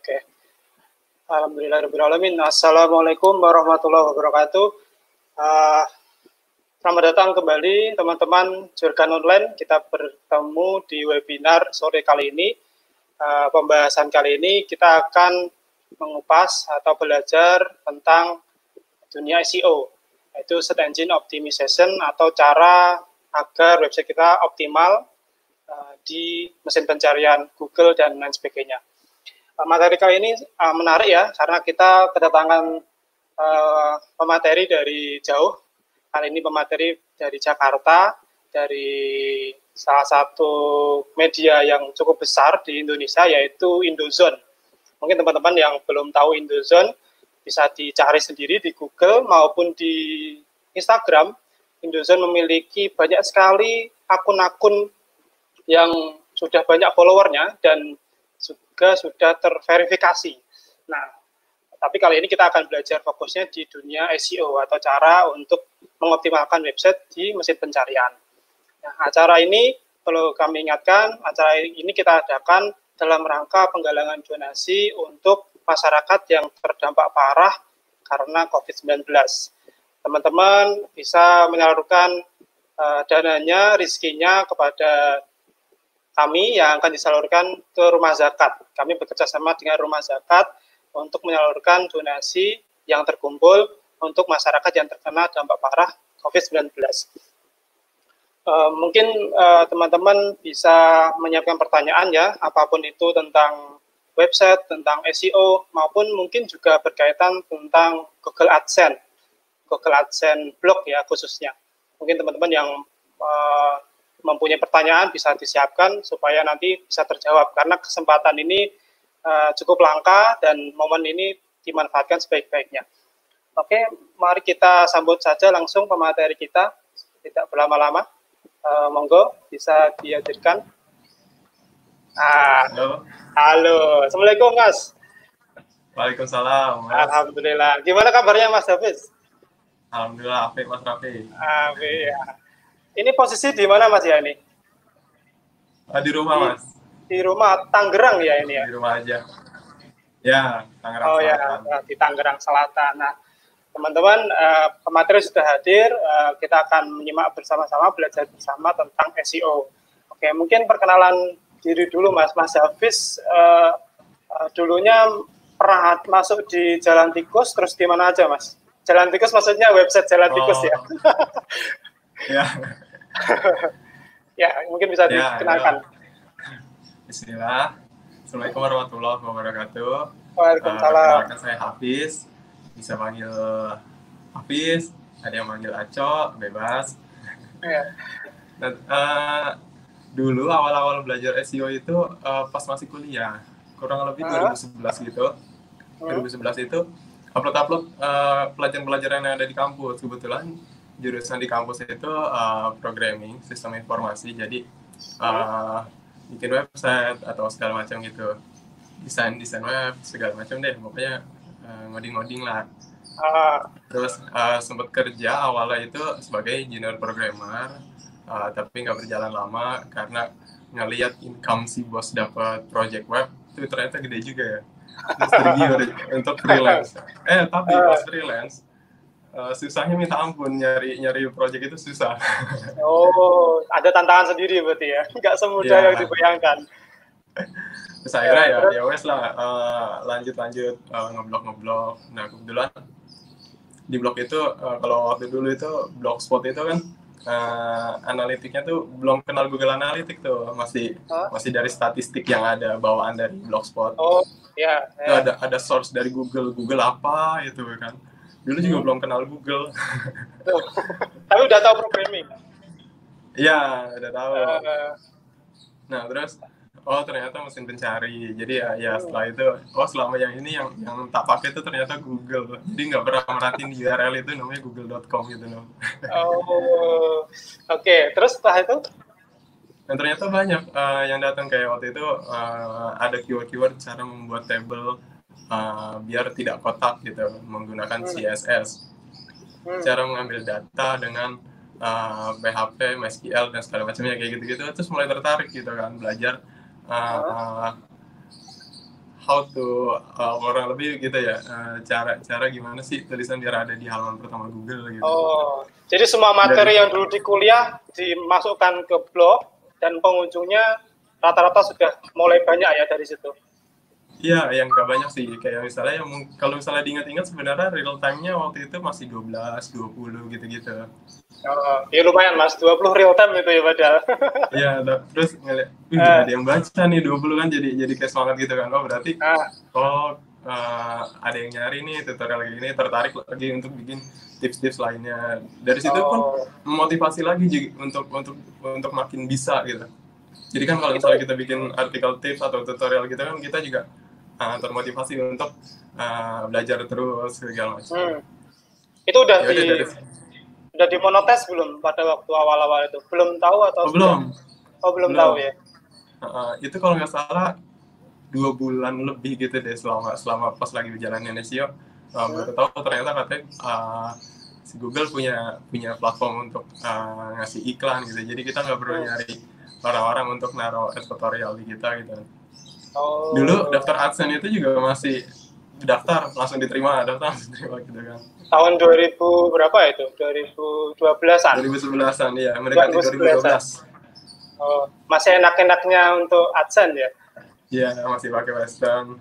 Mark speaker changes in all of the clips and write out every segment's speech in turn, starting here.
Speaker 1: Oke. Alhamdulillahirrahmanirrahim. Assalamualaikum warahmatullahi wabarakatuh. Selamat datang kembali teman-teman Jurgan Online. Kita bertemu di webinar sore kali ini. Pembahasan kali ini kita akan mengupas atau belajar tentang dunia SEO, yaitu Search Engine Optimization, atau cara agar website kita optimal di mesin pencarian Google dan lain sebagainya. Materi kali ini menarik ya, karena kita kedatangan pemateri dari jauh. Kali ini pemateri dari Jakarta, dari salah satu media yang cukup besar di Indonesia, yaitu Indozone. Mungkin teman-teman yang belum tahu Indozone, bisa dicari sendiri di Google maupun di Instagram. Indozone memiliki banyak sekali akun-akun yang sudah banyak followernya dan juga sudah terverifikasi. Nah, tapi kali ini kita akan belajar fokusnya di dunia SEO atau cara untuk mengoptimalkan website di mesin pencarian. Nah, acara ini perlu kami ingatkan, acara ini kita adakan dalam rangka penggalangan donasi untuk masyarakat yang terdampak parah karena COVID-19. Teman-teman bisa menyalurkan dananya, rezekinya kepada kami yang akan disalurkan ke rumah zakat. Kami bekerja sama dengan rumah zakat untuk menyalurkan donasi yang terkumpul untuk masyarakat yang terkena dampak parah COVID-19. Mungkin teman-teman bisa menyiapkan pertanyaan ya, apapun itu tentang website, tentang SEO, maupun mungkin juga berkaitan tentang Google AdSense blog ya khususnya. Mungkin teman-teman yang mempunyai pertanyaan bisa disiapkan supaya nanti bisa terjawab, karena kesempatan ini cukup langka dan momen ini dimanfaatkan sebaik-baiknya. Oke, mari kita sambut saja langsung pemateri kita, tidak berlama-lama. Monggo, bisa dihadirkan. Halo, Assalamualaikum Mas.
Speaker 2: Waalaikumsalam Mas.
Speaker 1: Alhamdulillah. Gimana kabarnya Mas Hafiz?
Speaker 2: Alhamdulillah, apik Mas Raffi.
Speaker 1: Apik ya. Ini posisi di mana Mas ya ini?
Speaker 2: Di rumah Mas.
Speaker 1: Di rumah Tangerang ya ini ya?
Speaker 2: Di rumah aja. Ya, Tangerang Selatan.
Speaker 1: Ya, di Tangerang Selatan. Nah, teman-teman, pemateri sudah hadir. Kita akan menyimak bersama-sama, belajar bersama tentang SEO. Oke, mungkin perkenalan diri dulu Mas. Mas Hafiz dulunya pernah masuk di Jalan Tikus, terus di mana aja Mas? Jalan Tikus maksudnya website Jalan Tikus ya?
Speaker 2: Ya.
Speaker 1: Ya, mungkin bisa dikenalkan.
Speaker 2: Bismillah. Assalamualaikum warahmatullahi wabarakatuh.
Speaker 1: Waalaikumsalam.
Speaker 2: Saya Hafiz. Bisa panggil Hafiz, ada yang manggil Aco, bebas.
Speaker 1: Ya.
Speaker 2: Dan, dulu awal-awal belajar SEO itu pas masih kuliah, kurang lebih 2011 gitu. 2011 itu upload pelajaran-pelajaran yang ada di kampus. Kebetulan jurusan di kampus itu programming, sistem informasi, jadi bikin website atau segala macam gitu, desain web segala macam deh, pokoknya ngoding lah. Terus sempat kerja awalnya itu sebagai junior programmer, tapi nggak berjalan lama karena ngelihat income si bos dapat project web itu ternyata gede juga ya. Terus tergiur untuk freelance. Tapi pas freelance susahnya minta ampun, nyari project itu susah.
Speaker 1: Oh, ada tantangan sendiri berarti ya, nggak semudah yang dibayangkan.
Speaker 2: Terus akhirnya ya wes lah, lanjut ngeblog. Nah kebetulan di blog itu kalau waktu dulu itu Blogspot itu kan analitiknya tuh belum kenal Google Analytics tuh, masih dari statistik yang ada bawaan dari Blogspot.
Speaker 1: Oh ya.
Speaker 2: Itu ada source dari Google apa itu kan. Dulu juga belum kenal Google.
Speaker 1: Tapi udah tahu programming?
Speaker 2: Iya, udah tahu. Nah, terus ternyata mesin pencari. Jadi ya setelah itu, selama yang ini yang tak pakai itu ternyata Google. Jadi nggak pernah merhatiin di URL itu namanya google.com gitu loh.
Speaker 1: Oke. Terus setelah itu?
Speaker 2: Dan ternyata banyak yang datang, kayak waktu itu ada keyword cara membuat table biar tidak kotak gitu, menggunakan CSS, cara mengambil data dengan PHP, MySQL dan segala macamnya kayak gitu-gitu. Terus mulai tertarik gitu kan, belajar how to kurang lebih gitu ya, cara gimana sih tulisan biar ada di halaman pertama Google gitu.
Speaker 1: Oh, jadi semua materi yang dulu di kuliah dimasukkan ke blog dan pengunjungnya rata-rata sudah mulai banyak ya dari situ.
Speaker 2: Iya, yang nggak banyak sih. Kayak misalnya kalau misalnya diingat-ingat sebenarnya real time-nya waktu itu masih 12, 20 gitu-gitu.
Speaker 1: Oh, ya lumayan Mas, 20 real time itu ya padahal.
Speaker 2: Iya, terus ngeliat, ada yang baca nih 20 kan jadi kayak semangat gitu kan. Oh, berarti ada yang nyari nih tutorial gini, tertarik lagi untuk bikin tips-tips lainnya. Dari situ pun memotivasi lagi untuk makin bisa gitu. Jadi kan kalau misalnya kita bikin artikel tips atau tutorial gitu kan kita juga termotivasi untuk belajar terus segala macam.
Speaker 1: Itu udah dimonetes belum pada waktu awal-awal itu? Belum tahu atau
Speaker 2: belum?
Speaker 1: Belum tahu ya.
Speaker 2: Itu kalau nggak salah 2 bulan lebih gitu deh selama pas lagi berjalannya SEO. Baru tahu ternyata katanya si Google punya platform untuk ngasih iklan gitu. Jadi kita nggak perlu nyari orang-orang untuk naruh tutorial di kita gitu. Dulu daftar AdSense itu juga masih daftar langsung diterima gitu kan.
Speaker 1: Tahun 2000 berapa itu? 2012-an.
Speaker 2: 2011-an ya, mendekati 2012.
Speaker 1: Oh, masih enak-enaknya untuk AdSense ya?
Speaker 2: Iya, masih pakai Western.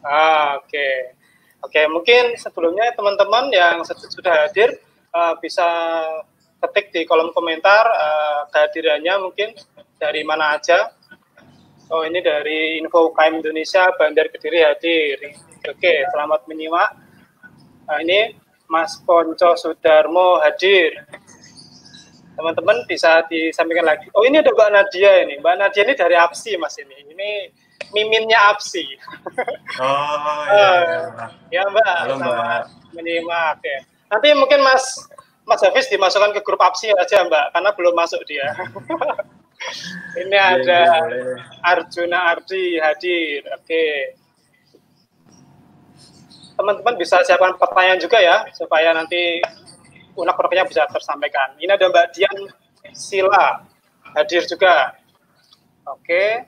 Speaker 1: Oke, mungkin sebelumnya teman-teman yang sudah hadir bisa ketik di kolom komentar kehadirannya mungkin dari mana aja. Oh, ini dari Info UKM Indonesia, Bandar Kediri hadir. Oke, selamat menyimak. Ini Mas Ponco Sudarmo hadir. Teman-teman bisa disampaikan lagi. Oh, ini ada Mbak Nadia ini. Mbak Nadia ini dari APSI, Mas ini. Ini miminnya APSI.
Speaker 2: Oh, iya.
Speaker 1: Ya, Mbak.
Speaker 2: Halo, Mbak.
Speaker 1: Menyimak ya. Nanti mungkin Mas Hafiz dimasukkan ke grup APSI aja, Mbak, karena belum masuk dia. Ini ada Arjuna Ardi hadir. Oke. Teman-teman bisa siapkan pertanyaan juga ya, supaya nanti unek-uneknya bisa tersampaikan. Ini ada Mbak Dian Sila hadir juga. Oke.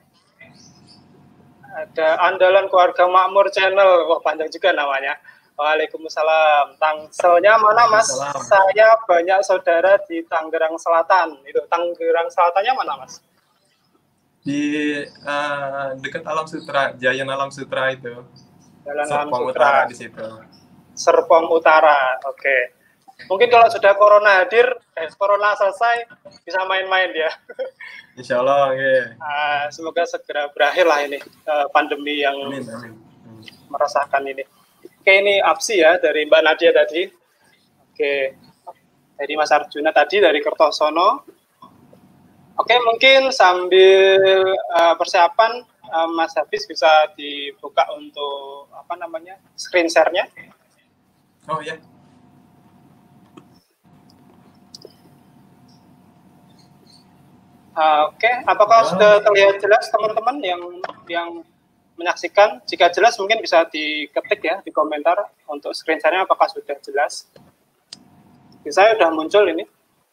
Speaker 1: Ada Andalan Keluarga Makmur Channel. Wah, panjang juga namanya. Waalaikumsalam. Tangselnya mana, Mas? Saya banyak saudara di Tangerang Selatan. Itu Tangerang Selatannya mana, Mas?
Speaker 2: Di dekat Alam Sutra, Jayan Alam Sutra itu.
Speaker 1: Jalan
Speaker 2: Serpong Utara di situ.
Speaker 1: Serpong Utara. Oke. Mungkin kalau sudah corona hadir, corona selesai, bisa main-main ya.
Speaker 2: Insya Allah, ya.
Speaker 1: Semoga segera berakhir lah ini pandemi yang meresahkan ini. Oke, ini APSI ya dari Mbak Nadia tadi. Oke, dari Mas Arjuna tadi dari Kertosono. Oke, mungkin sambil persiapan Mas Hafiz bisa dibuka untuk screen share-nya.
Speaker 2: Oh ya.
Speaker 1: Oke, apakah sudah terlihat jelas teman-teman yang menyaksikan? Jika jelas mungkin bisa diketik ya di komentar untuk screen share-nya apakah sudah jelas. Saya sudah muncul ini.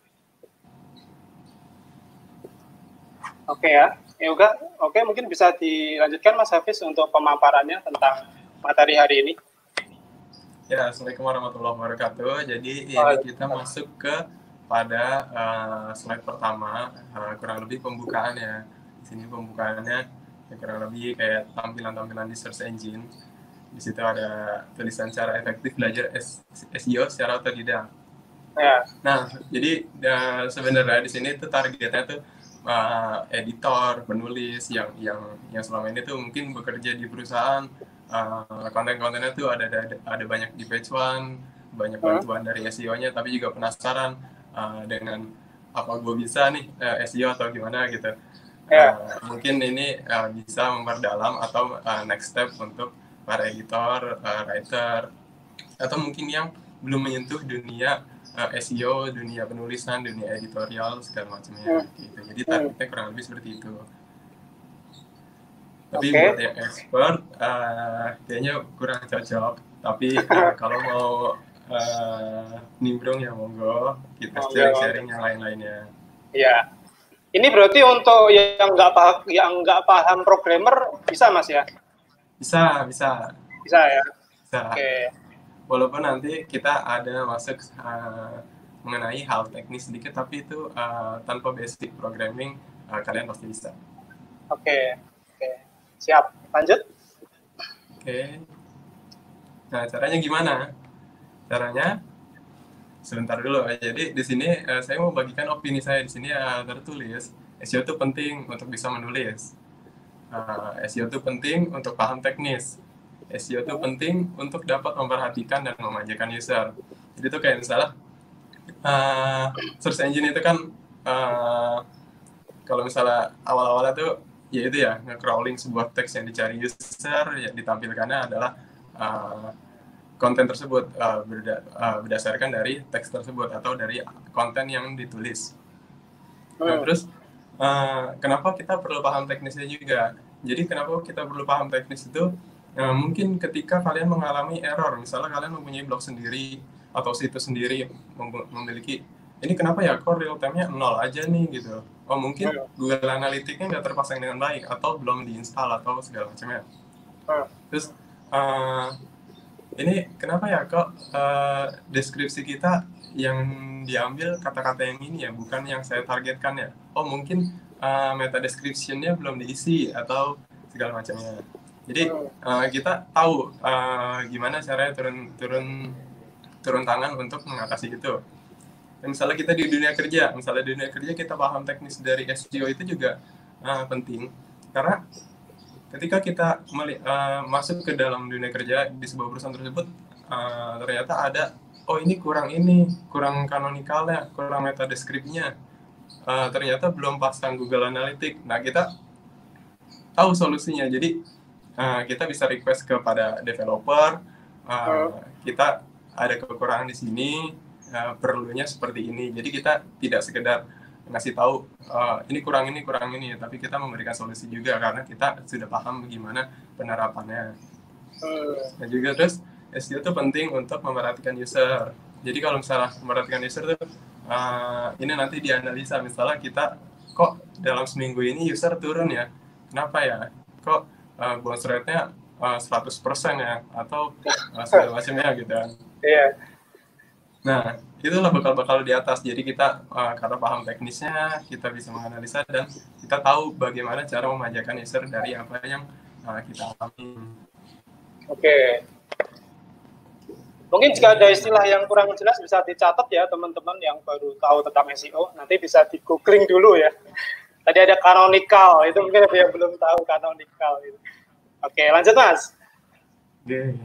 Speaker 1: Oke ya, Oke, mungkin bisa dilanjutkan Mas Hafiz untuk pemaparannya tentang materi hari ini.
Speaker 2: Ya, Assalamualaikum warahmatullahi wabarakatuh. Jadi ini kita masuk pada slide pertama, kurang lebih pembukaan ya. Di sini pembukaannya kurang lebih kayak tampilan-tampilan di search engine. Di situ ada tulisan cara efektif belajar SEO secara otodidak.
Speaker 1: Ya.
Speaker 2: Nah, jadi sebenarnya di sini tuh targetnya tuh editor, penulis yang selama ini tuh mungkin bekerja di perusahaan, konten-kontennya tuh ada banyak di page one, banyak bantuan dari SEO-nya, tapi juga penasaran dengan apa gue bisa nih SEO atau gimana gitu. Mungkin ini bisa memperdalam atau next step untuk para editor, writer, atau mungkin yang belum menyentuh dunia SEO, dunia penulisan, dunia editorial, segala macamnya gitu. Jadi targetnya kurang lebih seperti itu. Tapi buat yang expert kayaknya kurang cocok. Tapi kalau mau nimbrung ya monggo, kita sharing yang lain-lainnya.
Speaker 1: Ya, ini berarti untuk yang nggak paham programmer bisa Mas ya?
Speaker 2: Bisa.
Speaker 1: Bisa ya.
Speaker 2: Bisa.
Speaker 1: Oke.
Speaker 2: Walaupun nanti kita ada masuk mengenai hal teknis sedikit, tapi itu tanpa basic programming kalian pasti bisa.
Speaker 1: Oke. Siap. Lanjut.
Speaker 2: Oke. Nah, caranya gimana? Caranya sebentar dulu. Jadi di sini saya mau bagikan opini saya di sini tertulis SEO itu penting untuk bisa menulis. SEO itu penting untuk paham teknis. SEO itu penting untuk dapat memperhatikan dan memanjakan user. Jadi itu kayak misalnya search engine itu kan kalau misalnya awal-awalnya tuh ya itu ya nge-crawling sebuah teks yang dicari user, ya ditampilkannya adalah konten tersebut berdasarkan dari teks tersebut atau dari konten yang ditulis. Nah, terus kenapa kita perlu paham teknisnya juga? Jadi kenapa kita perlu paham teknis itu? Mungkin ketika kalian mengalami error, misalnya kalian mempunyai blog sendiri atau situs sendiri, memiliki ini kenapa ya kok real time-nya 0 aja nih gitu. Oh mungkin Google Analytics-nya nggak terpasang dengan baik atau belum diinstal atau segala macamnya. Terus ini kenapa ya kok deskripsi kita yang diambil kata-kata yang ini ya, bukan yang saya targetkan ya. Oh mungkin meta description-nya belum diisi atau segala macamnya. Jadi kita tahu gimana caranya turun tangan untuk mengatasi itu. Dan misalnya kita di dunia kerja, kita paham teknis dari SEO itu juga penting, karena ketika kita masuk ke dalam dunia kerja di sebuah perusahaan tersebut, ternyata ada, oh ini kurang kanonikalnya, kurang meta deskripsinya, ternyata belum pasang Google Analytics. Nah kita tahu solusinya, jadi kita bisa request kepada developer, kita ada kekurangan di sini, perlunya seperti ini. Jadi kita tidak sekedar ngasih tahu ini kurang ini, tapi kita memberikan solusi juga karena kita sudah paham bagaimana penerapannya. Dan juga terus SEO itu penting untuk memperhatikan user. Jadi kalau misalnya memperhatikan user tuh ini nanti dianalisa, misalnya kita kok dalam seminggu ini user turun ya, kenapa ya, kok bounce rate-nya 100% ya, atau segala macamnya gitu kan.
Speaker 1: Iya.
Speaker 2: Nah, itulah bakal di atas. Jadi kita karena paham teknisnya, kita bisa menganalisa dan kita tahu bagaimana cara memanjakan user dari apa yang kita alami.
Speaker 1: Oke. Mungkin jika ada istilah yang kurang jelas bisa dicatat ya teman-teman yang baru tahu tentang SEO. Nanti bisa di googling dulu ya. Tadi ada canonical, itu mungkin ada yang belum tahu canonical. Oke, lanjut Mas.
Speaker 2: Oke.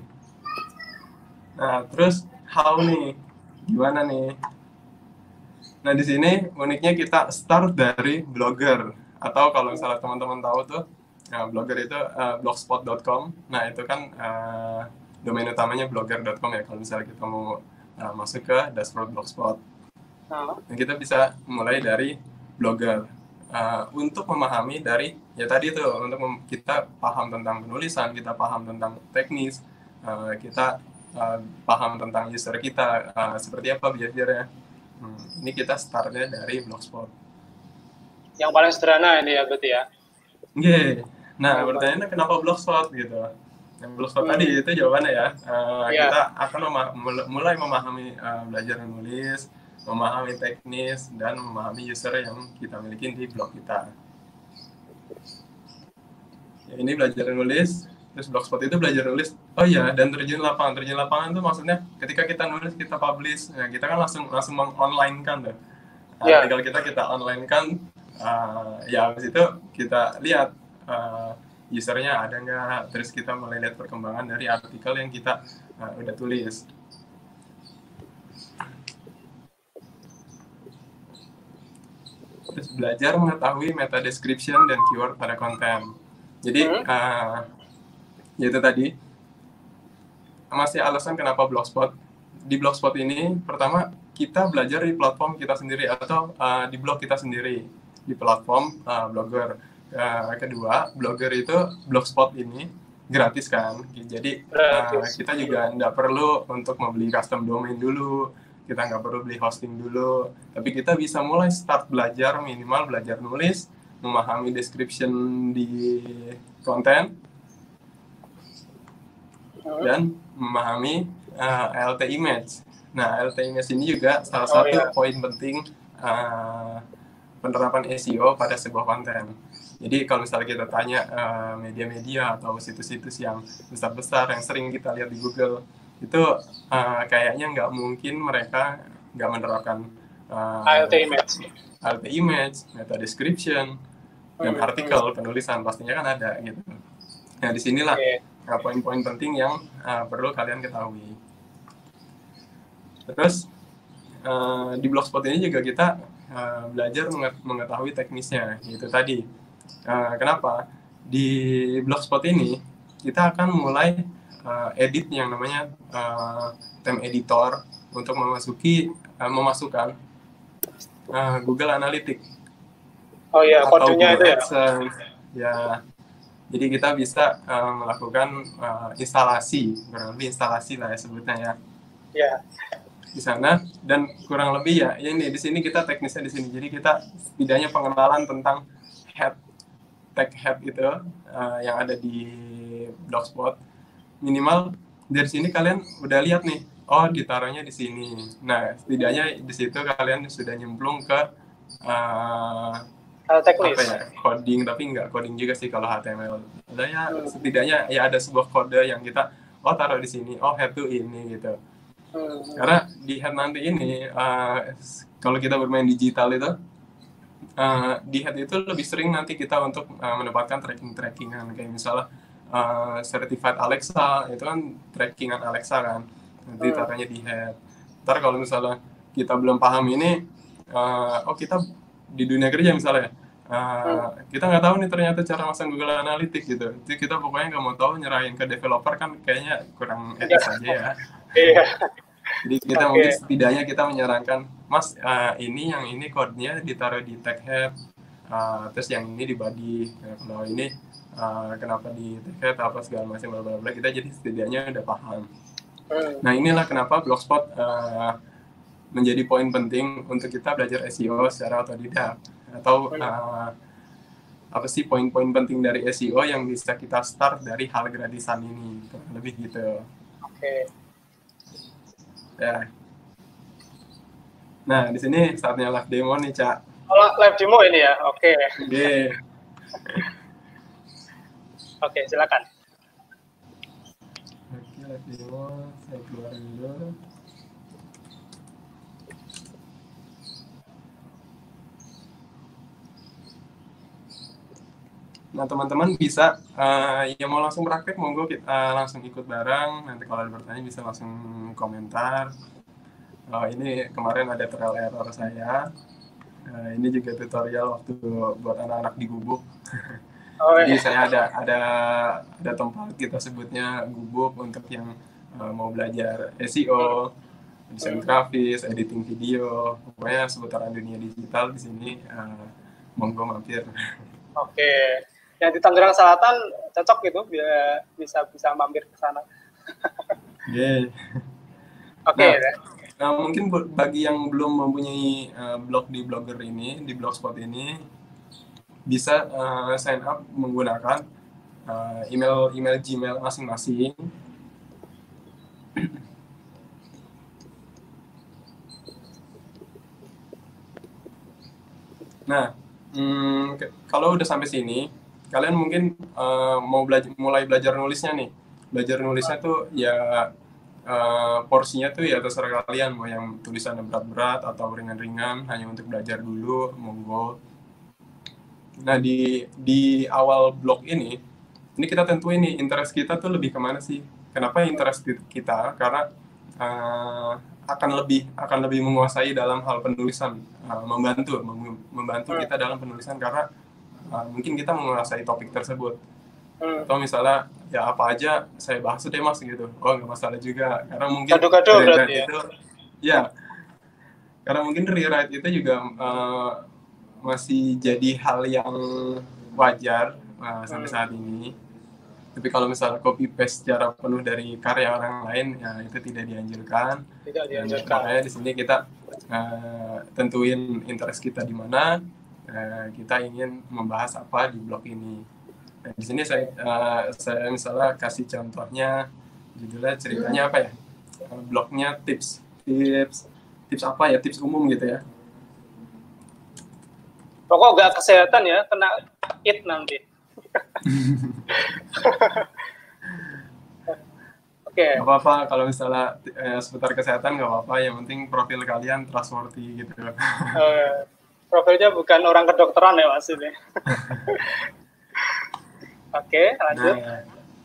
Speaker 2: Nah, terus how nih? Gimana nih? Nah, di sini uniknya kita start dari Blogger, atau kalau misalnya teman-teman tahu tuh, Blogger itu blogspot.com. Nah, itu kan domain utamanya blogger.com ya, kalau misalnya kita mau masuk ke dashboard Blogspot. Nah, kita bisa mulai dari Blogger. Untuk memahami dari, ya tadi tuh, untuk kita paham tentang penulisan, kita paham tentang teknis, kita paham tentang user kita, seperti apa behavior-nya. Ini kita startnya dari Blogspot.
Speaker 1: Yang paling sederhana ini ya berarti ya?
Speaker 2: Oke. Nah, pertanyaannya kenapa Blogspot gitu? Yang Blogspot tadi itu jawabannya ya. Kita akan mulai memahami belajar menulis, memahami teknis, dan memahami user yang kita miliki di blog kita. Ya, ini belajar menulis. Terus Blogspot itu belajar nulis, oh iya, dan terjun lapangan itu maksudnya ketika kita nulis, kita publish, nah, kita kan langsung online kan tuh. Artikel kita online kan, ya habis itu kita lihat usernya ada nggak, terus kita mulai lihat perkembangan dari artikel yang kita udah tulis. Terus belajar mengetahui meta description dan keyword pada konten. Jadi ya itu tadi masih alasan kenapa Blogspot. Di Blogspot ini pertama kita belajar di platform kita sendiri atau di blog kita sendiri di platform Blogger. Kedua, Blogger itu Blogspot ini gratis kan, jadi kita juga nggak perlu untuk membeli custom domain dulu, kita nggak perlu beli hosting dulu, tapi kita bisa mulai start belajar, minimal belajar nulis, memahami description di konten. dan memahami LT image. Nah, LT image ini juga salah satu poin penting penerapan SEO pada sebuah konten. Jadi kalau misalnya kita tanya media-media atau situs-situs yang besar-besar yang sering kita lihat di Google, itu kayaknya nggak mungkin mereka nggak menerapkan LT image, meta description, dan artikel penulisan pastinya kan ada gitu. Nah, disinilah poin-poin penting yang perlu kalian ketahui. Terus di Blogspot ini juga kita belajar mengetahui teknisnya, gitu tadi. Kenapa? Di Blogspot ini kita akan mulai edit yang namanya theme editor untuk memasukkan Google Analytics.
Speaker 1: Oh iya, kodenya itu
Speaker 2: ya. Jadi kita bisa melakukan instalasi, kurang lebih instalasi lah ya sebutnya ya.
Speaker 1: Ya.
Speaker 2: Di sana, dan kurang lebih ya ini di sini kita teknisnya di sini. Jadi kita setidaknya pengenalan tentang tag head itu yang ada di Blogspot. Minimal dari sini kalian udah lihat nih, oh ditaruhnya di sini. Nah, setidaknya di situ kalian sudah nyemplung ke
Speaker 1: teknis.
Speaker 2: Apa ya, coding, tapi nggak coding juga sih kalau HTML. Ya setidaknya ya ada sebuah kode yang kita taruh di sini, head to ini gitu. Karena di head nanti ini kalau kita bermain digital itu di head itu lebih sering nanti kita untuk mendapatkan trackingan kayak misalnya certified Alexa, itu kan trackingan Alexa kan, nanti taruhnya di head. Ntar kalau misalnya kita belum paham ini, kita di dunia kerja misalnya kita nggak tahu nih ternyata cara masang Google Analytics gitu. Jadi kita pokoknya nggak mau tahu, nyerahin ke developer kan kayaknya kurang etis aja ya.
Speaker 1: Iya.
Speaker 2: Jadi kita mungkin setidaknya kita menyarankan, Mas, ini yang ini kodenya ditaruh di tag head, terus yang ini di body. Kalau ini kenapa di tag head apa segala macam bla bla bla, kita jadi setidaknya udah paham. Nah, inilah kenapa Blogspot menjadi poin penting untuk kita belajar SEO secara otodidak, atau apa sih poin-poin penting dari SEO yang bisa kita start dari hal gratisan ini, lebih gitu. Ya. Nah, di sini saatnya live demo nih, Cak.
Speaker 1: Live demo ini ya, oke. Oke, silakan.
Speaker 2: Oke, live demo, saya keluar dulu. Nah, teman-teman bisa yang mau langsung praktek, monggo langsung ikut bareng. Nanti kalau ada bertanya bisa langsung komentar. Ini kemarin ada trial error saya. Ini juga tutorial waktu buat anak-anak di Gubuk. Jadi saya ada tempat kita sebutnya Gubuk untuk yang mau belajar SEO, desain grafis, editing video, pokoknya seputaran dunia digital di sini. Monggo mampir.
Speaker 1: Oke. Yang di Tangerang Selatan cocok gitu, biar bisa mampir ke sana. Oke.
Speaker 2: Nah, mungkin bagi yang belum mempunyai blog di Blogger ini, di Blogspot ini, bisa sign up menggunakan email Gmail masing-masing. Nah, kalau udah sampai sini, kalian mungkin mau mulai belajar nulisnya nih. Belajar nulisnya tuh ya porsinya tuh ya terserah kalian, mau yang tulisannya berat-berat atau ringan-ringan, hanya untuk belajar dulu, monggo. Nah, di awal blog ini kita tentuin nih interest kita tuh lebih kemana sih? Kenapa interest kita? Karena akan lebih menguasai dalam hal penulisan, membantu kita dalam penulisan, karena mungkin kita menguasai topik tersebut. Atau misalnya ya apa aja saya bahas deh Mas gitu, nggak masalah juga, karena mungkin rewrite itu karena mungkin rewrite itu juga masih jadi hal yang wajar sampai saat ini. Tapi kalau misalnya copy paste secara penuh dari karya orang lain, ya itu tidak dianjurkan. Makanya di sini kita tentuin interest kita di mana, kita ingin membahas apa di blog ini. Nah, di sini saya misalnya kasih contohnya Judulnya ceritanya apa ya? Blognya tips apa ya? Tips umum gitu ya.
Speaker 1: Pokok nggak kesehatan ya, kena it nanti. Oke.
Speaker 2: Gak apa-apa kalau misalnya seputar kesehatan gak apa-apa, yang penting profil kalian trustworthy gitu.
Speaker 1: Profilnya bukan orang kedokteran ya Mas ini. Oke, lanjut.
Speaker 2: Nah,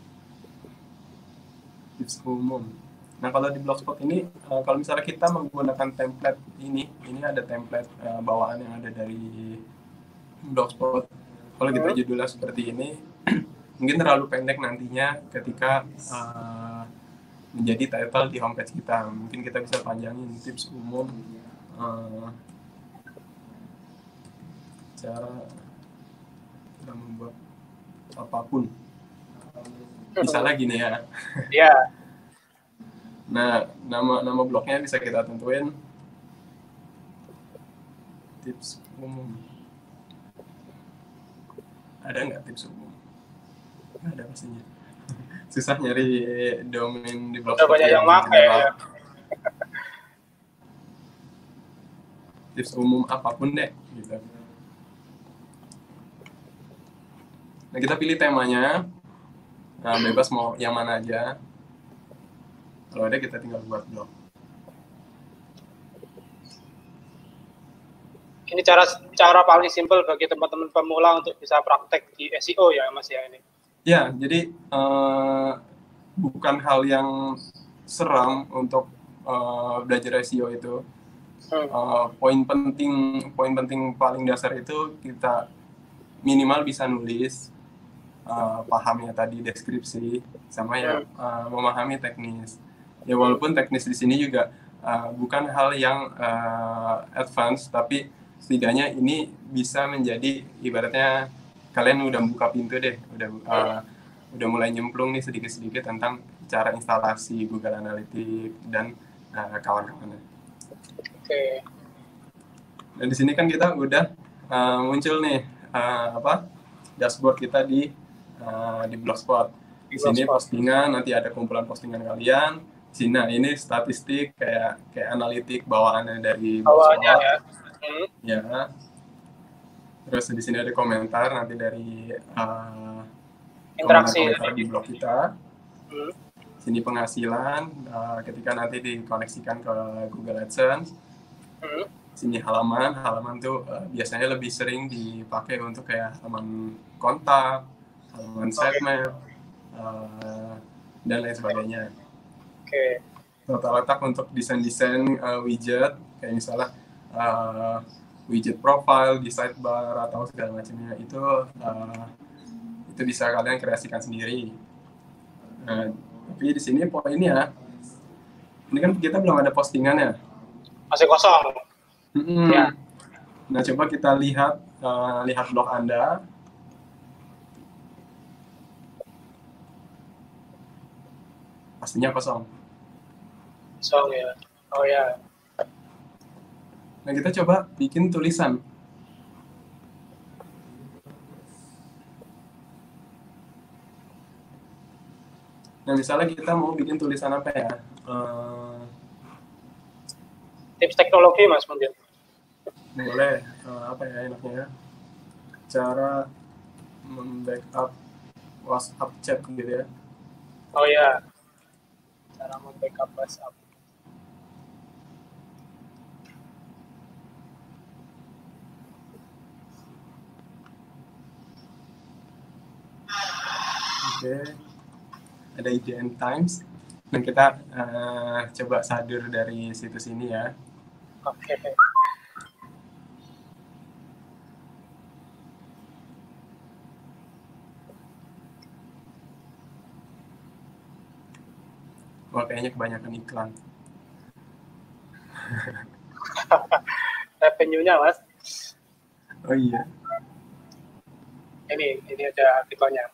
Speaker 2: tips umum. Nah, kalau di Blogspot ini, kalau misalnya kita menggunakan template ini ada template bawaan yang ada dari Blogspot. Kalau kita judulnya seperti ini, mungkin terlalu pendek nantinya ketika menjadi title di homepage kita. Mungkin kita bisa panjangin tips umum cara kita membuat apapun. Misalnya gini ya.
Speaker 1: Iya.
Speaker 2: Nah, nama blognya bisa kita tentuin tips umum. Ada nggak tips umum? Nggak ada pastinya. Susah nyari domain di blogspot.
Speaker 1: Banyak yang pakai ya.
Speaker 2: Tips umum apapun deh, gitu. Nah, kita pilih temanya. Nah, bebas mau yang mana aja. Kalau ada kita tinggal buat blog.
Speaker 1: Ini cara paling simpel bagi teman-teman pemula untuk bisa praktek di SEO ya Mas ya ini.
Speaker 2: Ya, jadi bukan hal yang seram untuk belajar SEO itu. Poin penting paling dasar itu kita minimal bisa nulis, pahamnya tadi deskripsi, sama ya memahami teknis. Ya walaupun teknis di sini juga bukan hal yang advance, tapi setidaknya ini bisa menjadi ibaratnya kalian udah buka pintu deh, udah mulai nyemplung nih sedikit-sedikit tentang cara instalasi Google Analytics dan kawan-kawannya.
Speaker 1: Oke.
Speaker 2: Dan di sini kan kita udah muncul nih dashboard kita di Blogspot. Di sini postingan, nanti ada kumpulan postingan kalian. Nah, ini statistik kayak analitik bawaannya dari Blogspot. Ya. Terus di sini ada komentar nanti dari komentar di blog kita. Sini penghasilan ketika nanti dikoneksikan ke Google AdSense. Sini halaman tuh biasanya lebih sering dipakai untuk kayak halaman kontak, halaman sitemap, dan lain sebagainya.
Speaker 1: Oke.
Speaker 2: Letak untuk desain widget kayak misalnya widget profile di sidebar atau segala macamnya itu bisa kalian kreasikan sendiri. Tapi di sini poinnya, ini kan kita belum ada postingan ya.
Speaker 1: Masih kosong.
Speaker 2: Ya. Nah, coba kita lihat blog Anda. Pastinya kosong.
Speaker 1: Kosong ya. Oh ya.
Speaker 2: Nah, kita coba bikin tulisan. Nah, misalnya kita mau bikin tulisan apa ya?
Speaker 1: Tips teknologi, Mas, mungkin.
Speaker 2: Boleh. Apa ya enaknya? Cara membackup WhatsApp chat gitu ya.
Speaker 1: Oh ya. Cara membackup WhatsApp.
Speaker 2: Oke. Ada IDN Times. Dan kita coba sadur dari situs ini ya.
Speaker 1: Oke.
Speaker 2: Wah, kayaknya kebanyakan iklan.
Speaker 1: Revenue-nya, Mas.
Speaker 2: Oh iya.
Speaker 1: Ini ada artikelnya.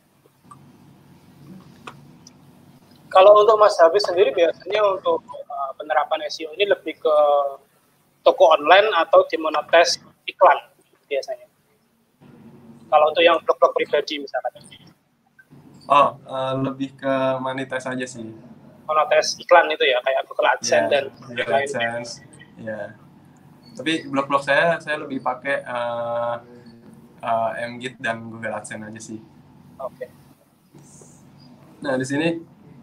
Speaker 1: Kalau untuk Mas Hafiz sendiri biasanya untuk penerapan SEO ini lebih ke toko online atau dimonetize iklan biasanya. Kalau untuk yang blog-blog pribadi misalkan.
Speaker 2: Lebih ke monetize aja sih.
Speaker 1: Monetes iklan itu ya, kayak Google AdSense dan
Speaker 2: Google
Speaker 1: lain.
Speaker 2: AdSense. Ya. Tapi blog-blog saya lebih pakai Mgit dan Google AdSense aja sih.
Speaker 1: Oke.
Speaker 2: Nah, di sini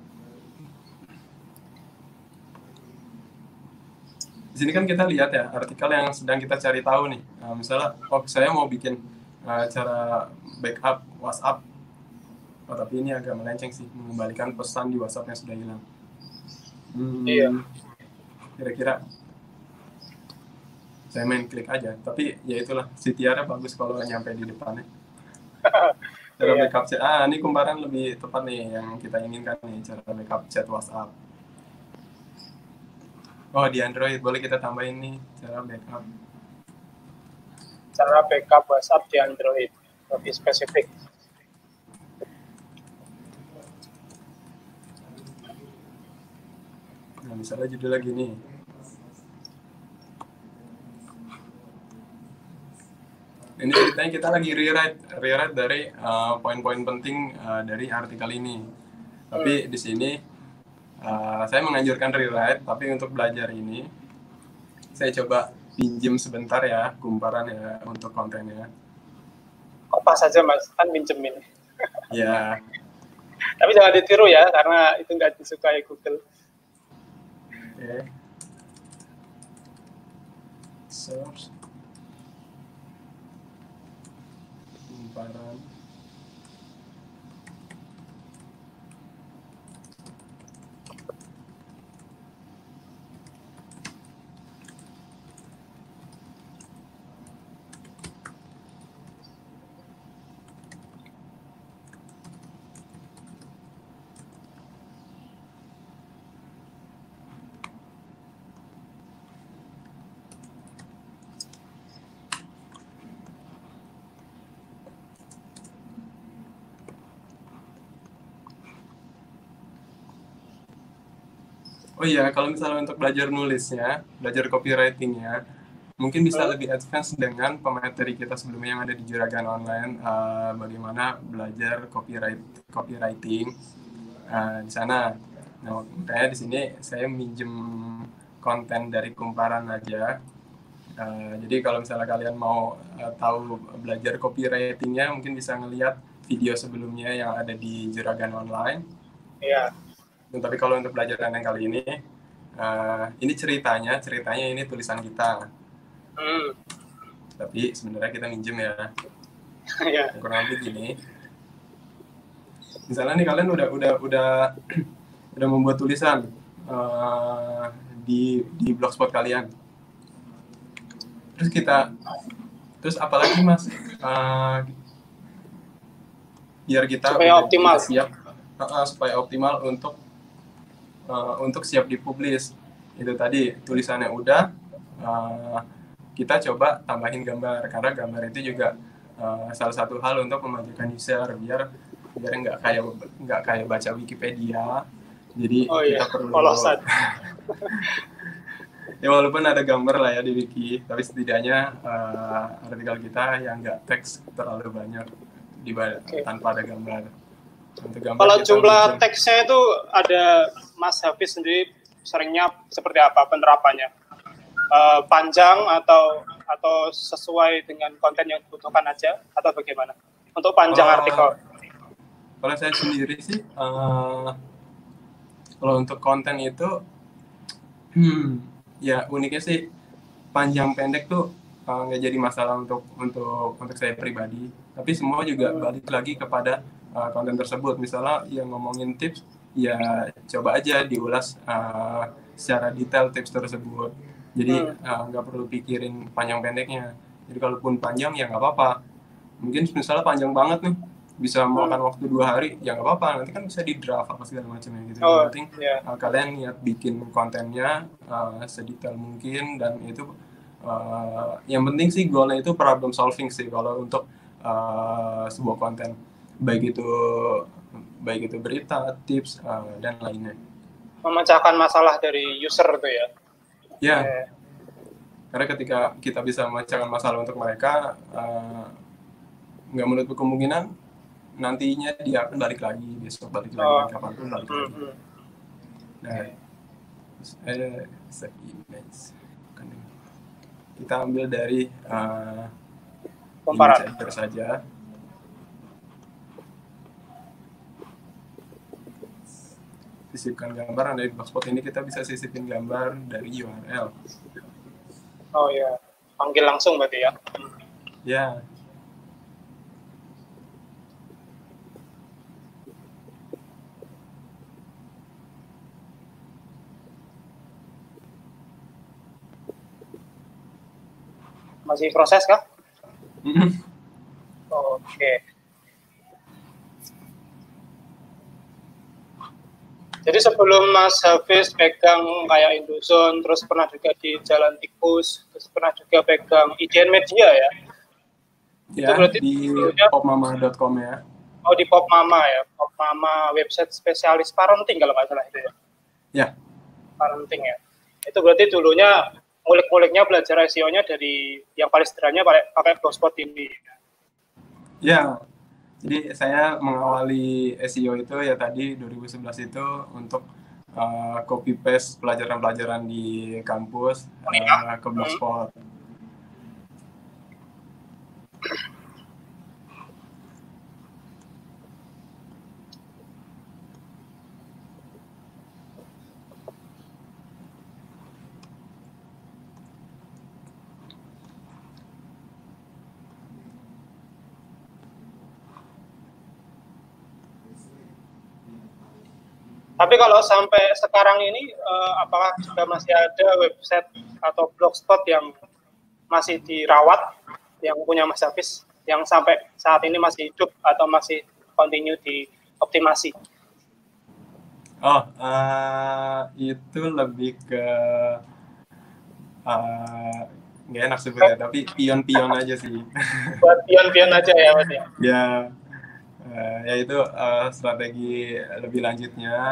Speaker 2: kan kita lihat ya artikel yang sedang kita cari tahu nih. Misalnya, saya mau bikin cara backup WhatsApp. Tapi ini agak melenceng sih, mengembalikan pesan di WhatsApp yang sudah hilang.
Speaker 1: Iya.
Speaker 2: Kira-kira saya main klik aja. Tapi ya itulah, CTR-nya bagus kalau nyampe di depannya. Cara backup chat. Ini kumparan lebih tepat nih yang kita inginkan nih, cara backup chat WhatsApp. Di Android boleh kita tambahin nih cara backup.
Speaker 1: Cara backup WhatsApp di Android lebih spesifik.
Speaker 2: Nah, misalnya judulnya gini. Ini ceritanya kita lagi rewrite dari poin-poin penting dari artikel ini. Tapi di sini saya menganjurkan rewrite, tapi untuk belajar ini saya coba pinjem sebentar ya kumparan ya untuk kontennya.
Speaker 1: Kopas saja Mas, kan pinjemin.
Speaker 2: Ya.
Speaker 1: Tapi jangan ditiru ya, karena itu nggak disukai Google.
Speaker 2: Oke. Search. Kumparan. Oh iya, kalau misalnya untuk belajar nulisnya, belajar copywritingnya, mungkin bisa lebih advance dengan pemateri kita sebelumnya yang ada di Juragan Online, bagaimana belajar copywriting di sana. Nah, makanya di sini saya minjem konten dari kumparan aja. Jadi kalau misalnya kalian mau tahu belajar copywritingnya, mungkin bisa ngelihat video sebelumnya yang ada di Juragan Online.
Speaker 1: Iya.
Speaker 2: Tapi kalau untuk belajar yang kali ini ceritanya ini tulisan kita. Tapi sebenarnya kita minjem ya. Kurang lebih gini. Misalnya nih kalian udah membuat tulisan di blogspot kalian. Terus apalagi Mas? Biar kita
Speaker 1: supaya optimal.
Speaker 2: Siap supaya optimal untuk siap dipublish. Itu tadi tulisannya udah, kita coba tambahin gambar, karena gambar itu juga salah satu hal untuk memajukan user, biar nggak kayak baca Wikipedia. Jadi kita perlu ya walaupun ada gambar lah ya di wiki, tapi setidaknya artikel kita yang nggak teks terlalu banyak tanpa ada gambar.
Speaker 1: Kalau jumlah teksnya itu ada, Mas Hafiz sendiri seringnya seperti apa penerapannya? Panjang atau sesuai dengan konten yang dibutuhkan aja, atau bagaimana? Untuk panjang artikel?
Speaker 2: Kalau saya sendiri sih, kalau untuk konten itu, ya uniknya sih panjang pendek tuh nggak jadi masalah untuk saya pribadi. Tapi semua juga balik lagi kepada konten tersebut. Misalnya yang ngomongin tips, ya coba aja diulas secara detail tips tersebut. Jadi nggak perlu pikirin panjang pendeknya. Jadi kalaupun panjang ya nggak apa-apa. Mungkin misalnya panjang banget nih, bisa makan waktu 2 hari, ya nggak apa-apa. Nanti kan bisa di draft apa segala macamnya gitu. Yang penting kalian niat bikin kontennya sedetail mungkin, dan itu yang penting sih goalnya itu problem solving sih kalau untuk sebuah konten, baik itu berita, tips, dan lainnya.
Speaker 1: Memecahkan masalah dari user itu ya?
Speaker 2: Ya, karena ketika kita bisa memecahkan masalah untuk mereka, nggak menutup kemungkinan nantinya dia akan balik lagi, besok balik lagi, kapanpun balik lagi. Nah, save image. Kita ambil dari image editor saja. Sisipkan gambar. Dari Blogspot ini kita bisa sisipin gambar dari URL.
Speaker 1: Oh ya, panggil langsung berarti ya?
Speaker 2: Ya.
Speaker 1: Masih proses kah? Oke. Jadi sebelum Mas Hafiz pegang kayak Indozone, terus pernah juga di Jalan Tikus, terus pernah juga pegang IDN Media ya?
Speaker 2: Ya, itu di popmama.com ya.
Speaker 1: Oh, di Popmama ya? Popmama website spesialis parenting kalau nggak salah itu ya?
Speaker 2: Ya.
Speaker 1: Parenting ya. Itu berarti dulunya ngulik-nguliknya belajar SEO-nya dari yang paling sederhananya pakai Blogspot ini.
Speaker 2: Ya, jadi saya mengawali SEO itu ya tadi 2011 itu untuk copy paste pelajaran-pelajaran di kampus ke Blogspot.
Speaker 1: Tapi kalau sampai sekarang ini, apakah juga masih ada website atau blogspot yang masih dirawat, yang punya Mas Hafiz, yang sampai saat ini masih hidup atau masih continue dioptimasi?
Speaker 2: Oh, itu lebih ke nggak enak sebetulnya, tapi pion-pion aja sih.
Speaker 1: Buat pion-pion aja ya, Mas ya?
Speaker 2: Ya. Ya itu strategi lebih lanjutnya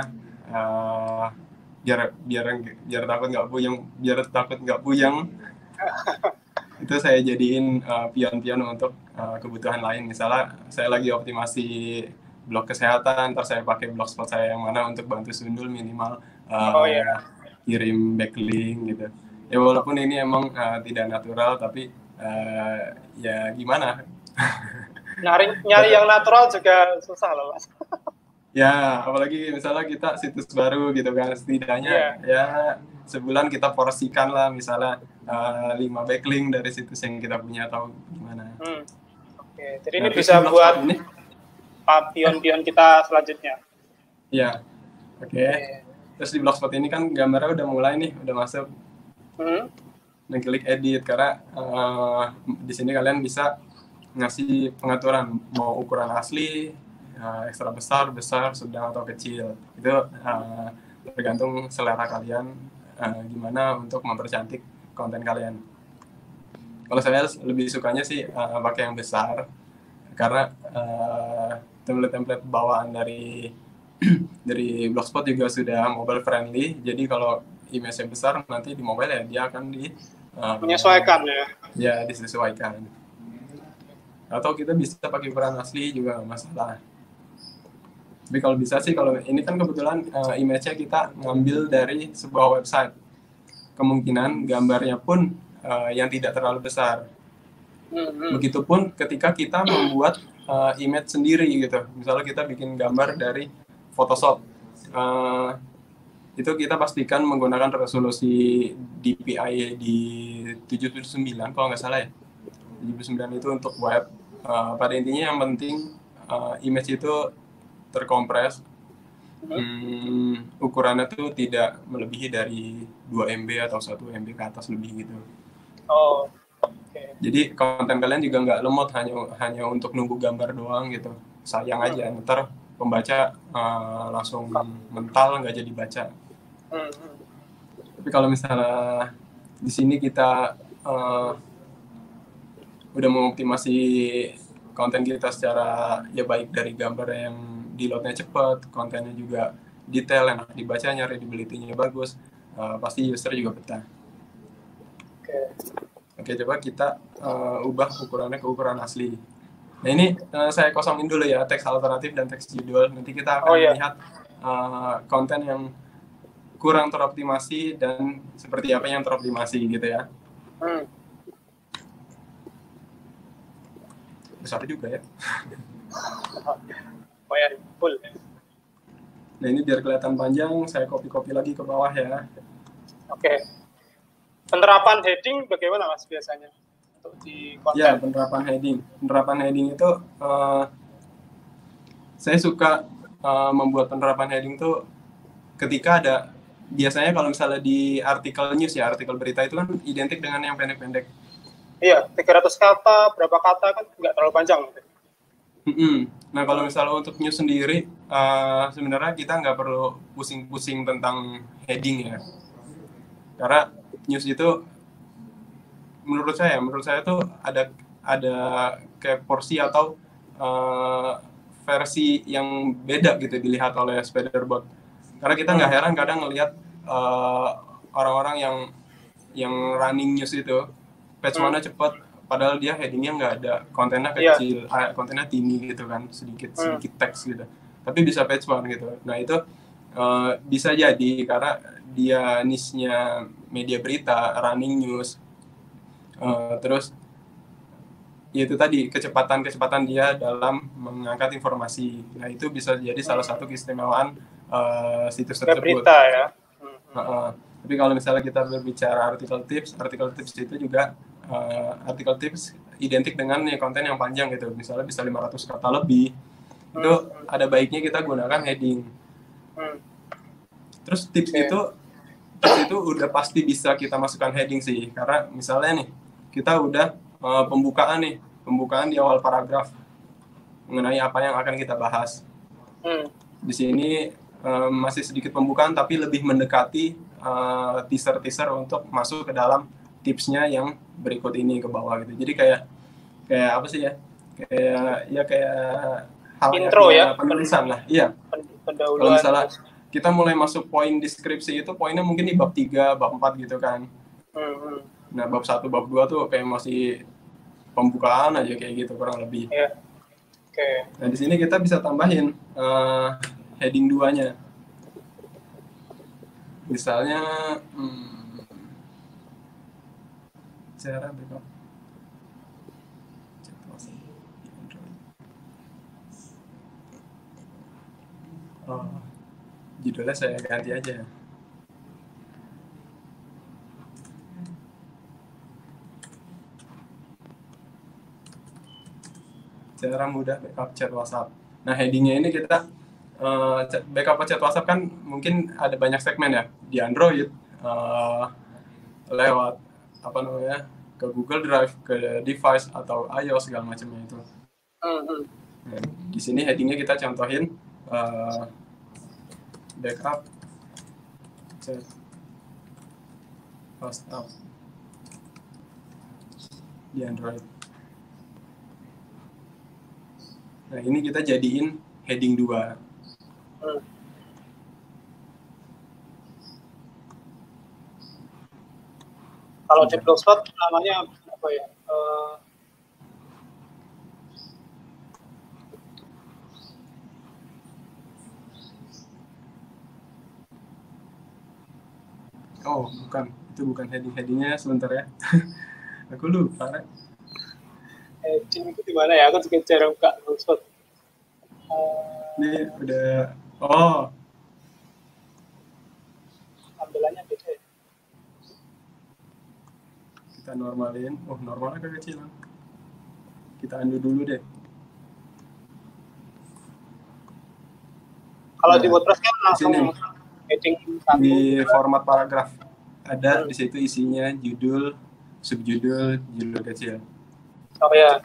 Speaker 2: biar takut nggak puyeng itu saya jadiin pion-pion untuk kebutuhan lain. Misalnya saya lagi optimasi blog kesehatan, ntar saya pakai blogspot saya yang mana untuk bantu Sundul minimal kirim backlink gitu. Ya walaupun ini emang tidak natural, tapi ya gimana.
Speaker 1: Nyari yang natural juga susah loh, Mas.
Speaker 2: Ya, apalagi misalnya kita situs baru gitu kan, setidaknya ya sebulan kita porsikan lah misalnya 5 backlink dari situs yang kita punya atau gimana.
Speaker 1: Oke, jadi ini bisa buat pion-pion kita selanjutnya.
Speaker 2: Ya, oke. Terus di Blogspot ini kan gambarnya udah mulai nih, udah masuk. Dan klik edit karena di sini kalian bisa ngasih pengaturan mau ukuran asli, ekstra besar, sedang atau kecil. Itu tergantung selera kalian gimana untuk mempercantik konten kalian. Kalau saya lebih sukanya sih pakai yang besar karena template bawaan dari Blogspot juga sudah mobile friendly. Jadi kalau image-nya besar nanti di mobile ya dia akan
Speaker 1: menyesuaikan ya.
Speaker 2: Ya, disesuaikan. Atau kita bisa pakai ukuran asli juga nggak masalah. Tapi kalau bisa sih, kalau ini kan kebetulan image-nya kita ngambil dari sebuah website. Kemungkinan gambarnya pun yang tidak terlalu besar. Begitupun ketika kita membuat image sendiri gitu. Misalnya kita bikin gambar dari Photoshop. Itu kita pastikan menggunakan resolusi DPI di 779 kalau nggak salah ya. 79 itu untuk web. Pada intinya yang penting image itu terkompres, ukurannya tuh tidak melebihi dari 2 MB atau 1 MB ke atas lebih gitu.
Speaker 1: Oh, okay.
Speaker 2: Jadi konten kalian juga nggak lemot hanya untuk nunggu gambar doang gitu. Sayang aja, ntar pembaca langsung mental nggak jadi baca. Tapi kalau misalnya di sini kita udah mengoptimasi konten kita secara ya baik dari gambar yang di loadnya cepat, kontennya juga detail, enak dibacanya, readability-nya bagus, pasti user juga betah. Oke, coba kita ubah ukurannya ke ukuran asli. Nah ini saya kosongin dulu ya teks alternatif dan teks judul. Nanti kita akan melihat konten yang kurang teroptimasi dan seperti apa yang teroptimasi gitu ya. Besar juga ya.
Speaker 1: Oh ya, full.
Speaker 2: Nah ini biar kelihatan panjang, saya copy lagi ke bawah ya.
Speaker 1: Oke. Penerapan heading bagaimana Mas biasanya untuk di konten?
Speaker 2: Ya, penerapan heading. Penerapan heading itu saya suka membuat penerapan heading tuh ketika ada, biasanya kalau misalnya di artikel news ya, artikel berita itu kan identik dengan yang pendek-pendek.
Speaker 1: Iya, 300 kata, berapa kata kan nggak terlalu panjang.
Speaker 2: Nah kalau misalnya untuk news sendiri, sebenarnya kita nggak perlu pusing-pusing tentang heading ya. Karena news itu menurut saya tuh ada kayak porsi atau versi yang beda gitu dilihat oleh Spiderbot. Karena kita nggak heran kadang ngelihat orang-orang yang running news itu page mana cepat, padahal dia headingnya nggak ada, kontennya kecil, kontennya tinggi gitu kan, sedikit teks gitu, tapi bisa page one gitu. Nah itu bisa jadi karena dia niche-nya media berita, running news, terus ya itu tadi kecepatan dia dalam mengangkat informasi. Nah itu bisa jadi salah satu keistimewaan situs tersebut.
Speaker 1: Berita ya.
Speaker 2: Tapi kalau misalnya kita berbicara artikel tips itu juga artikel tips identik dengan konten yang panjang gitu, misalnya bisa 500 kata lebih. Itu ada baiknya kita gunakan heading. Terus tips itu udah pasti bisa kita masukkan heading sih, karena misalnya nih kita udah pembukaan di awal paragraf mengenai apa yang akan kita bahas. Di sini masih sedikit pembukaan tapi lebih mendekati teaser untuk masuk ke dalam tipsnya yang berikut ini ke bawah gitu. Jadi kayak apa sih ya? Kayak hal
Speaker 1: intro ya,
Speaker 2: penulisan lah. Iya. Kalau misalnya kita mulai masuk poin deskripsi itu poinnya mungkin di bab 3, bab 4 gitu kan. Nah, bab 1, bab 2 tuh kayak masih pembukaan aja kayak gitu kurang lebih. Nah, di sini kita bisa tambahin heading 2-nya. Misalnya cara backup judulnya saya ganti aja. Cara mudah backup chat WhatsApp. Nah, headingnya ini kita backup chat WhatsApp kan mungkin ada banyak segmen ya, di Android lewat apa namanya, ke Google Drive, ke device atau iOS segala macamnya itu. Nah, di sini headingnya kita contohin backup chat WhatsApp di Android. Nah, ini kita jadiin heading 2.
Speaker 1: Kalau di Blogspot namanya apa ya?
Speaker 2: Oh, bukan. Itu bukan headingnya sebentar ya. Aku lupa.
Speaker 1: Heading itu di mana ya? Aku juga jarang buka Blogspot.
Speaker 2: Ini udah. Oh.
Speaker 1: Tampilannya beda ya?
Speaker 2: Kita normalin. Oh, normalnya kekecilan. Kita undo dulu deh.
Speaker 1: Kalau di WordPress kan langsung heading
Speaker 2: di format paragraf. Ada di situ isinya judul, subjudul, judul kecil.
Speaker 1: Oh ya.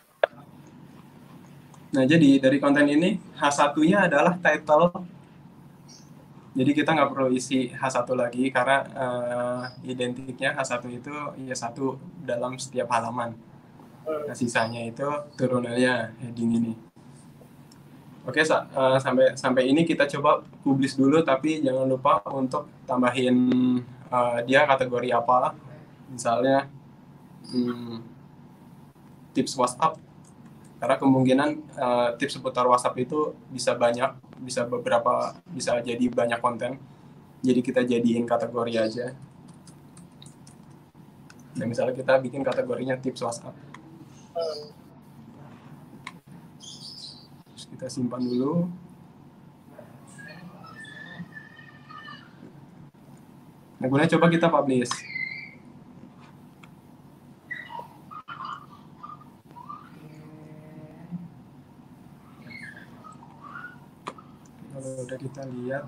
Speaker 2: Nah, jadi dari konten ini H1-nya adalah title. Jadi kita nggak perlu isi H1 lagi karena identiknya H1 itu ya satu dalam setiap halaman. Nah, sisanya itu turunannya heading ini. Oke, sampai ini kita coba publish dulu, tapi jangan lupa untuk tambahin dia kategori apa. Misalnya tips WhatsApp Karena kemungkinan tips seputar WhatsApp itu bisa banyak, bisa jadi banyak konten. Jadi kita jadiin kategori aja. Nah, misalnya kita bikin kategorinya tips WhatsApp. Terus kita simpan dulu. Nah, kemudian coba kita publish. Kalau udah kita lihat,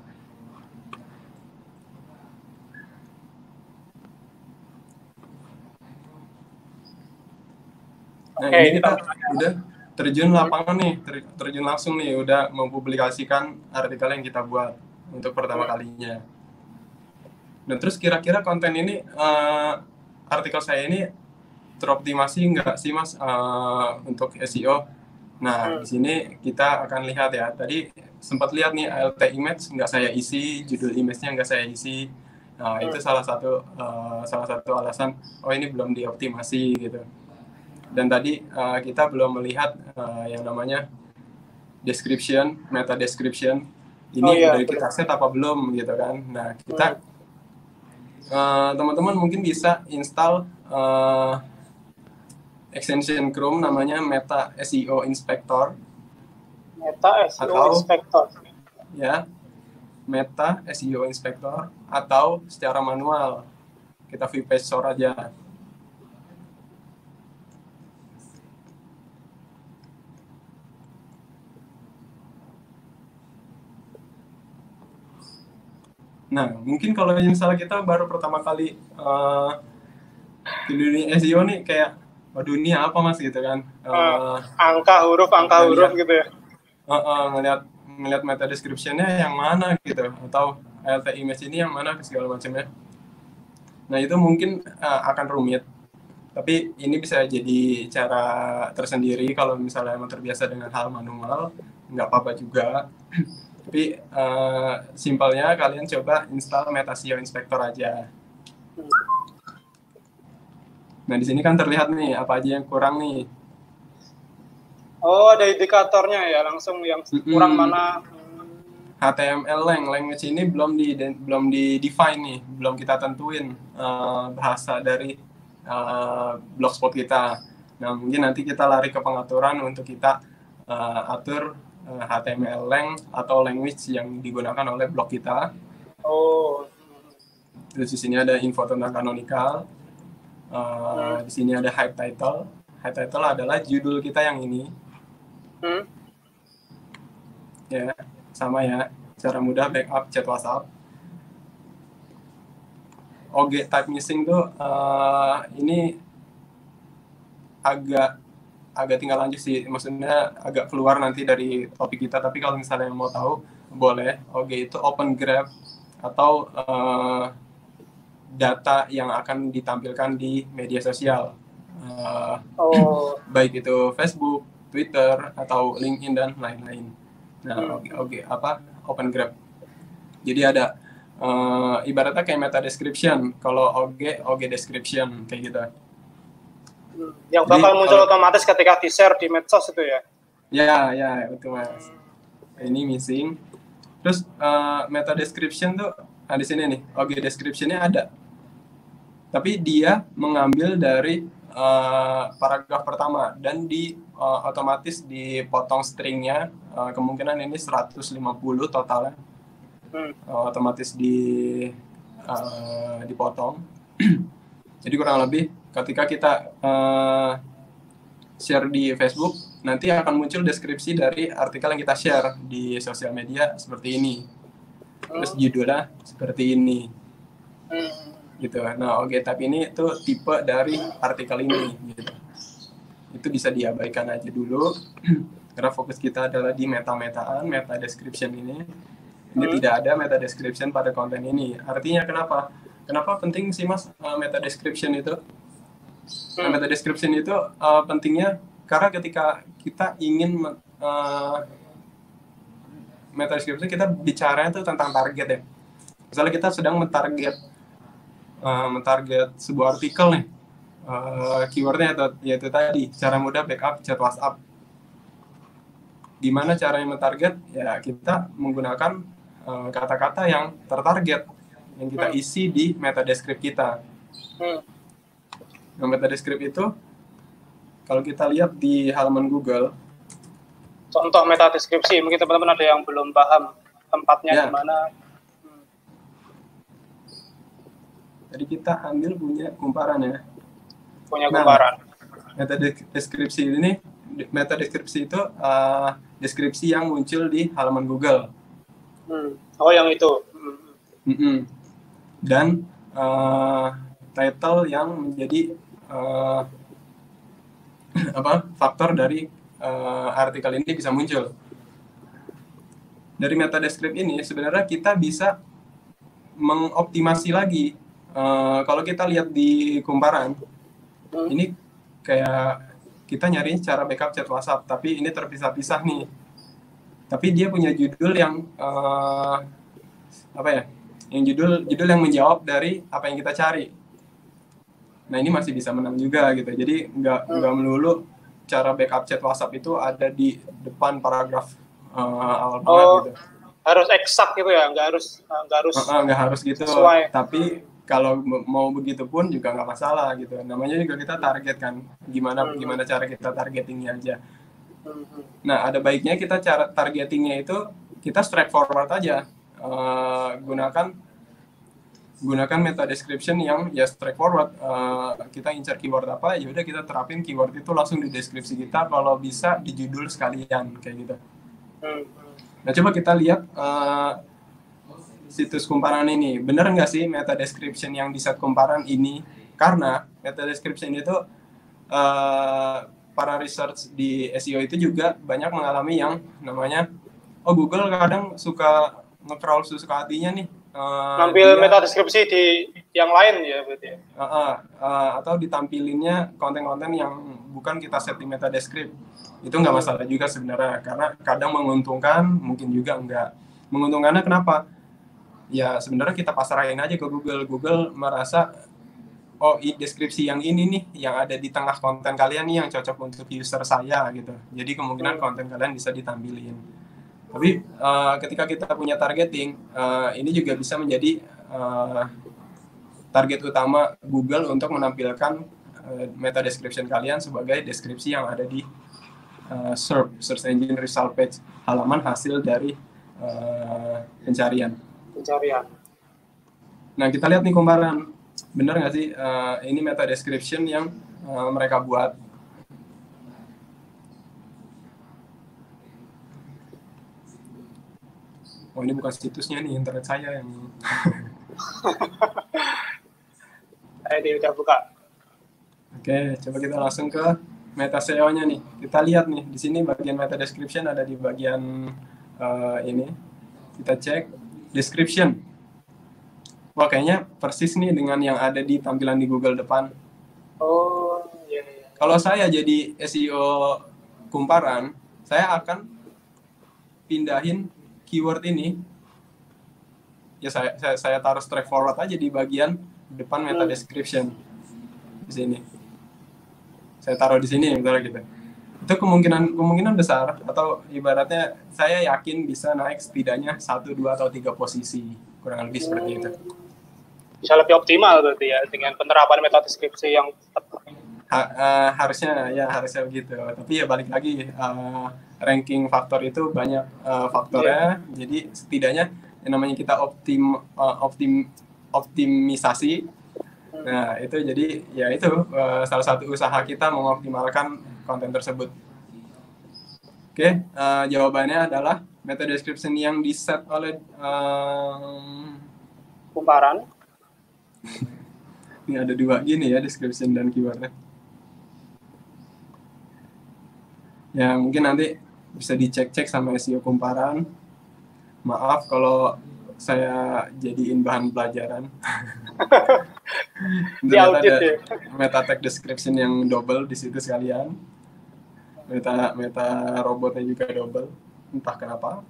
Speaker 2: nah ini kita udah terjun lapangan nih, terjun langsung nih, udah mempublikasikan artikel yang kita buat untuk pertama kalinya. Dan terus kira-kira konten ini, artikel saya ini teroptimasi nggak sih Mas untuk SEO? Nah, di sini kita akan lihat ya. Tadi sempat lihat nih ALT image nggak saya isi, judul image-nya nggak saya isi. Nah, itu salah satu alasan, oh ini belum dioptimasi gitu. Dan tadi kita belum melihat yang namanya description, meta description. Ini udah kita set apa belum gitu kan. Nah, kita teman-teman mungkin bisa install extension Chrome namanya Meta SEO Inspector.
Speaker 1: Meta SEO Inspector.
Speaker 2: Ya, Meta SEO Inspector, atau secara manual kita VPage store aja. Nah, mungkin kalau misalnya kita baru pertama kali di dunia SEO nih, kayak waduh ini apa Mas gitu kan,
Speaker 1: angka huruf gitu ya.
Speaker 2: Ngelihat meta description-nya yang mana gitu, atau ALT image ini yang mana segala macamnya. Nah, itu mungkin akan rumit, tapi ini bisa jadi cara tersendiri kalau misalnya emang terbiasa dengan hal manual, nggak apa-apa juga. Tapi simpelnya kalian coba install Meta SEO Inspector aja. Nah, di sini kan terlihat nih apa aja yang kurang nih.
Speaker 1: Oh, ada indikatornya ya, langsung yang kurang mana.
Speaker 2: HTML language ini belum di define nih, belum kita tentuin bahasa dari blogspot kita. Nah, mungkin nanti kita lari ke pengaturan untuk kita atur HTML lang atau language yang digunakan oleh blog kita.
Speaker 1: Oh.
Speaker 2: Terus di sini ada info tentang canonical. Di sini ada hide title. Hide title adalah judul kita yang ini. Ya, sama ya. Cara mudah backup chat WhatsApp. OG type missing tuh ini agak tinggal lanjut sih, maksudnya agak keluar nanti dari topik kita, tapi kalau misalnya mau tahu boleh. OG itu open graph atau data yang akan ditampilkan di media sosial, baik itu Facebook, Twitter, atau LinkedIn dan lain-lain. Nah, open graph. Jadi ada ibaratnya kayak meta description. Kalau OG description kayak gitu.
Speaker 1: Yang bakal muncul otomatis ketika di-share di medsos itu ya?
Speaker 2: Ya, betul Mas. Ini missing. Terus meta description tuh di sini nih, OG description-nya ada. Tapi dia mengambil dari paragraf pertama dan otomatis dipotong stringnya, kemungkinan ini 150 totalnya. Otomatis dipotong. Jadi kurang lebih ketika kita share di Facebook, nanti akan muncul deskripsi dari artikel yang kita share di sosial media seperti ini. Terus judulnya seperti ini. Gitu. Nah, OG type ini tuh tipe dari artikel ini gitu. Itu bisa diabaikan aja dulu karena fokus kita adalah di meta description ini. Ini tidak ada meta description pada konten ini. Artinya kenapa penting sih Mas meta description itu? Meta description itu pentingnya karena ketika kita ingin meta description, kita bicaranya itu tentang target ya. Misalnya kita sedang mentarget sebuah artikel nih. keywordnya yaitu tadi cara mudah backup chat WhatsApp. Gimana caranya mentarget? Ya kita menggunakan kata-kata yang tertarget yang kita isi di meta descript kita. Nah, meta descript itu kalau kita lihat di halaman Google,
Speaker 1: contoh meta deskripsi, mungkin teman-teman ada yang belum paham tempatnya di mana.
Speaker 2: Jadi kita ambil punya kumparan ya.
Speaker 1: Punya kumparan.
Speaker 2: Meta deskripsi itu deskripsi yang muncul di halaman Google.
Speaker 1: Oh, yang itu.
Speaker 2: Dan title yang menjadi faktor dari artikel ini bisa muncul. Dari meta descript ini sebenarnya kita bisa mengoptimasi lagi. Kalau kita lihat di kumparan, ini kayak kita nyari cara backup chat WhatsApp, tapi ini terpisah-pisah nih. Tapi dia punya judul yang judul yang menjawab dari apa yang kita cari. Nah, ini masih bisa menang juga gitu. Jadi nggak melulu cara backup chat WhatsApp itu ada di depan paragraf awal banget gitu.
Speaker 1: Harus eksak gitu ya, nggak harus
Speaker 2: gitu.
Speaker 1: Sesuai.
Speaker 2: Tapi kalau mau begitu pun juga nggak masalah gitu. Namanya juga kita target kan. Gimana cara kita targetingnya aja. Nah, ada baiknya kita cara targetingnya itu kita straightforward aja. Gunakan meta description yang ya straightforward. Kita incar keyword apa, ya udah kita terapin keyword itu langsung di deskripsi kita, kalau bisa di judul sekalian kayak gitu. Nah, coba kita lihat situs kumparan ini. Bener nggak sih meta description yang di set kumparan ini? Karena meta description itu para research di SEO itu juga banyak mengalami yang namanya Google kadang suka nge-crawl sesuka hatinya nih.
Speaker 1: Nampil meta deskripsi di yang lain ya berarti.
Speaker 2: Atau ditampilinnya konten-konten yang bukan kita set di meta descript. Itu nggak masalah juga sebenarnya, karena kadang menguntungkan, mungkin juga enggak. Menguntungkannya kenapa? Ya sebenarnya kita pasrahin aja ke Google. Google merasa deskripsi yang ini nih yang ada di tengah konten kalian nih yang cocok untuk user saya gitu. Jadi kemungkinan konten kalian bisa ditampilin. Tapi ketika kita punya targeting, ini juga bisa menjadi target utama Google untuk menampilkan meta description kalian sebagai deskripsi yang ada di search engine result page, halaman hasil dari pencarian. Nah, kita lihat nih kumparan. Benar nggak sih ini meta description yang mereka buat? Oh, ini bukan situsnya nih, internet saya yang.
Speaker 1: Ini udah buka.
Speaker 2: Oke, coba kita langsung ke meta SEO-nya nih. Kita lihat nih, di sini bagian meta description ada di bagian ini. Kita cek description. Wah, kayaknya persis nih dengan yang ada di tampilan di Google depan.
Speaker 1: Oh, iya.
Speaker 2: Kalau saya jadi SEO kumparan, saya akan pindahin keyword ini. Ya saya taruh straightforward aja di bagian depan meta description. Di sini. Saya taruh di sini misalnya gitu. Itu kemungkinan besar, atau ibaratnya saya yakin bisa naik setidaknya 1, 2, atau 3 posisi, kurang lebih seperti itu.
Speaker 1: Bisa lebih optimal berarti ya dengan penerapan meta deskripsi yang tepat.
Speaker 2: Harusnya begitu. Tapi ya balik lagi, ranking faktor itu banyak faktornya. Jadi setidaknya yang namanya kita optimisasi. Nah, itu jadi ya itu salah satu usaha kita mengoptimalkan konten tersebut. Oke, jawabannya adalah meta description yang di-set oleh
Speaker 1: kumparan.
Speaker 2: Ini ada 2 gini ya, description dan keywordnya. Ya, mungkin nanti bisa dicek-cek sama SEO kumparan. Maaf kalau saya jadiin bahan pelajaran. Ternyata ada meta tag description yang double di situ sekalian. Meta robotnya juga double. Entah kenapa.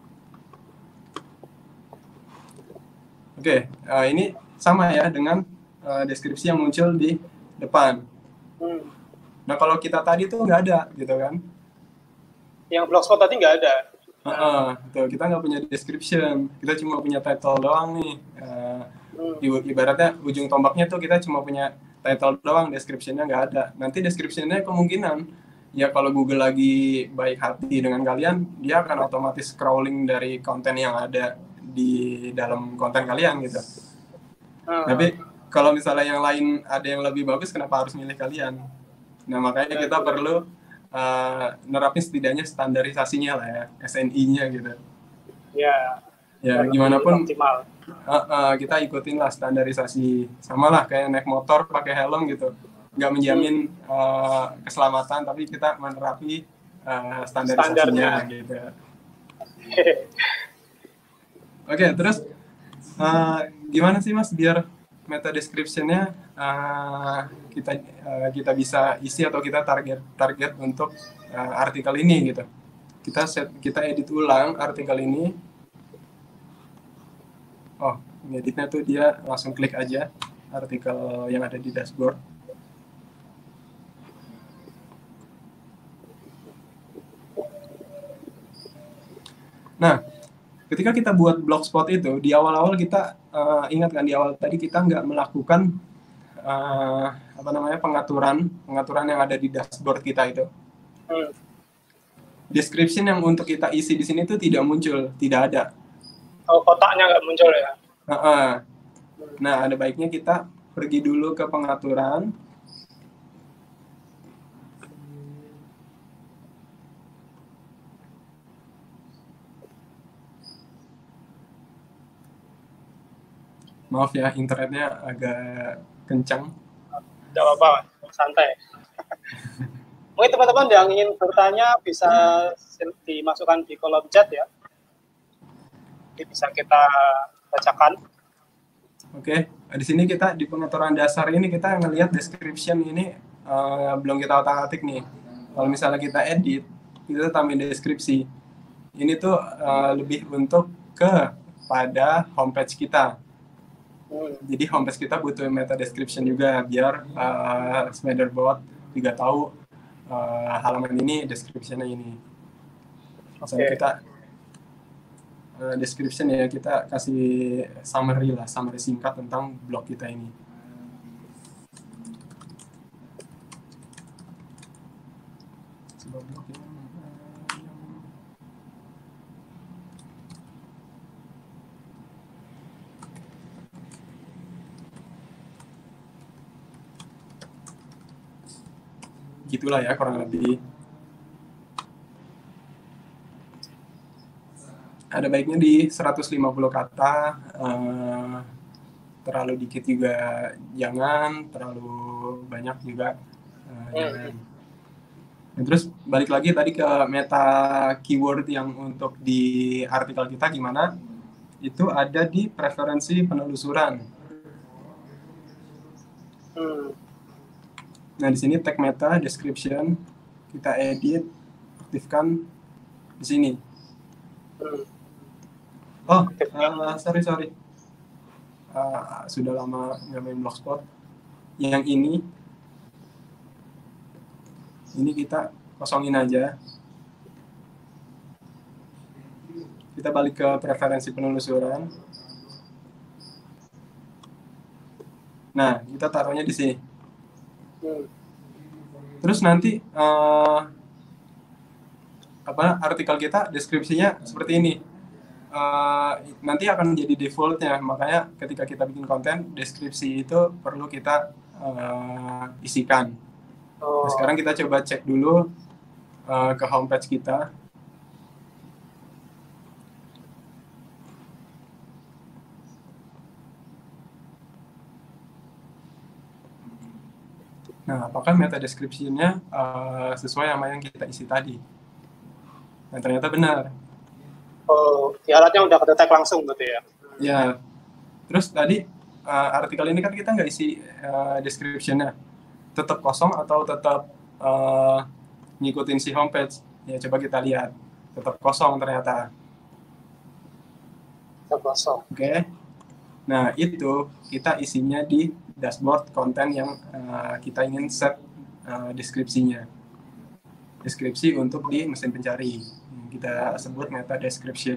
Speaker 2: Oke, ini sama ya dengan deskripsi yang muncul di depan. Nah kalau kita tadi tuh nggak ada gitu kan.
Speaker 1: Yang blogspot tadi nggak ada.
Speaker 2: Tuh, kita nggak punya description, kita cuma punya title doang nih. Ibaratnya ujung tombaknya tuh kita cuma punya title doang, description-nya nggak ada. Nanti description-nya kemungkinan ya kalau Google lagi baik hati dengan kalian, dia akan otomatis crawling dari konten yang ada di dalam konten kalian gitu. Tapi kalau misalnya yang lain ada yang lebih bagus, kenapa harus milih kalian? Nah makanya kita perlu nerapin setidaknya standarisasinya lah ya, SNI-nya gitu. Ya gimana pun kita ikutin lah standarisasi, sama lah kayak naik motor pakai helm gitu, nggak menjamin keselamatan, tapi kita menerapi standarisasinya gitu. Oke, terus gimana sih Mas biar meta description-nya kita bisa isi atau kita target untuk artikel ini gitu. Kita edit ulang artikel ini. Oh, ngeditnya tuh dia langsung klik aja artikel yang ada di dashboard. Nah, ketika kita buat blogspot itu, di awal-awal kita ingat kan di awal tadi kita nggak melakukan pengaturan yang ada di dashboard kita itu. Description yang untuk kita isi di sini tuh tidak muncul, tidak ada.
Speaker 1: Oh, kotaknya nggak muncul ya?
Speaker 2: Nah, ada baiknya kita pergi dulu ke pengaturan. Maaf ya, internetnya agak kencang.
Speaker 1: Tidak apa-apa, santai. Mungkin teman-teman yang ingin bertanya bisa dimasukkan di kolom chat ya. Jadi bisa kita bacakan.
Speaker 2: Oke, di sini kita di pengaturan dasar ini kita ngelihat description ini belum kita otak-atik nih. Kalau misalnya kita edit, kita tambahin deskripsi. Ini tuh lebih untuk pada homepage kita. Jadi homepage kita butuh meta description juga biar Smederbot juga tahu halaman ini description-nya ini. Misalnya kita description ya, kita kasih summary singkat tentang blog kita ini. Gitulah ya kurang lebih. Ada baiknya di 150 kata, terlalu dikit juga jangan, terlalu banyak juga jangan. Nah, terus balik lagi tadi ke meta keyword yang untuk di artikel kita gimana, itu ada di preferensi penelusuran. Nah di sini tag meta description kita edit, aktifkan di sini. Oh, sorry. Sudah lama nggak main Blogspot. Yang ini kita kosongin aja. Kita balik ke preferensi penelusuran. Nah, kita taruhnya di sini. Terus nanti artikel kita deskripsinya seperti ini. Nanti akan menjadi defaultnya, makanya ketika kita bikin konten deskripsi itu perlu kita isikan. Nah, sekarang kita coba cek dulu ke homepage kita. Nah, apakah meta description-nya sesuai sama yang kita isi tadi? Nah, ternyata benar.
Speaker 1: Oh, syaratnya udah kedetek langsung gitu ya?
Speaker 2: Ya. Terus tadi artikel ini kan kita nggak isi description-nya. Tetap kosong atau tetap ngikutin si homepage? Ya, coba kita lihat. Tetap kosong ternyata.
Speaker 1: Tetap kosong.
Speaker 2: Oke. Nah, itu kita isinya di dashboard konten yang kita ingin set deskripsinya. Deskripsi untuk di mesin pencari. Kita sebut meta description.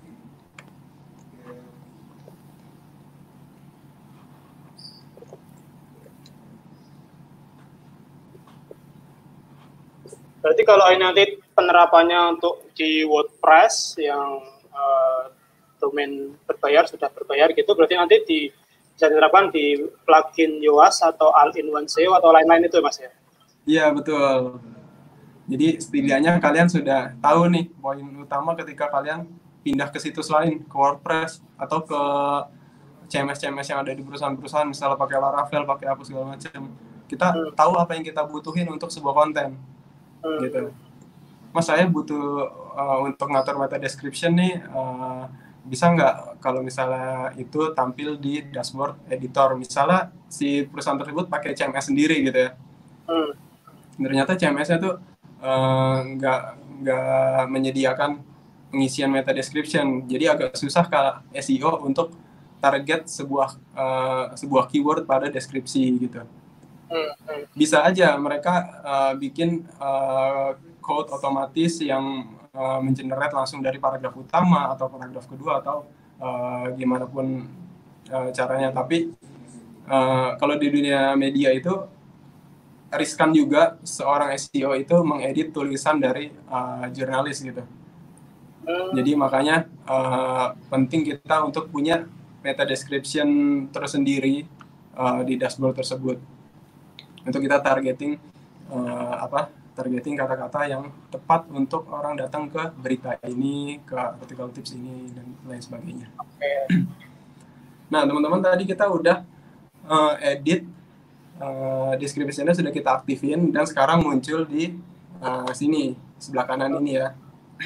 Speaker 1: Berarti kalau ini nanti penerapannya untuk di WordPress yang domain berbayar, sudah berbayar gitu, berarti nanti bisa diterapkan di plugin Yoast atau all-in-one SEO atau lain-lain itu Mas ya?
Speaker 2: Iya, betul. Jadi setidaknya kalian sudah tahu nih poin utama ketika kalian pindah ke situs lain, ke WordPress atau ke CMS yang ada di perusahaan-perusahaan, misalnya pakai Laravel, pakai apa segala macam. Kita tahu apa yang kita butuhin untuk sebuah konten, gitu. Mas, saya butuh untuk ngatur meta description nih, bisa nggak kalau misalnya itu tampil di dashboard editor, misalnya si perusahaan tersebut pakai CMS sendiri gitu ya. Ternyata CMS-nya tuh nggak menyediakan pengisian meta description, jadi agak susah ke SEO untuk target sebuah keyword pada deskripsi gitu. Bisa aja mereka bikin code otomatis yang mengenerate langsung dari paragraf utama atau paragraf kedua atau gimana pun caranya, tapi kalau di dunia media itu riskan juga seorang SEO itu mengedit tulisan dari jurnalis gitu. Jadi makanya penting kita untuk punya meta description tersendiri di dashboard tersebut untuk kita targeting kata-kata yang tepat untuk orang datang ke berita ini, ke artikel tips ini dan lain sebagainya. Nah, teman-teman, tadi kita udah edit deskripsinya, sudah kita aktifin dan sekarang muncul di sini sebelah kanan ini ya.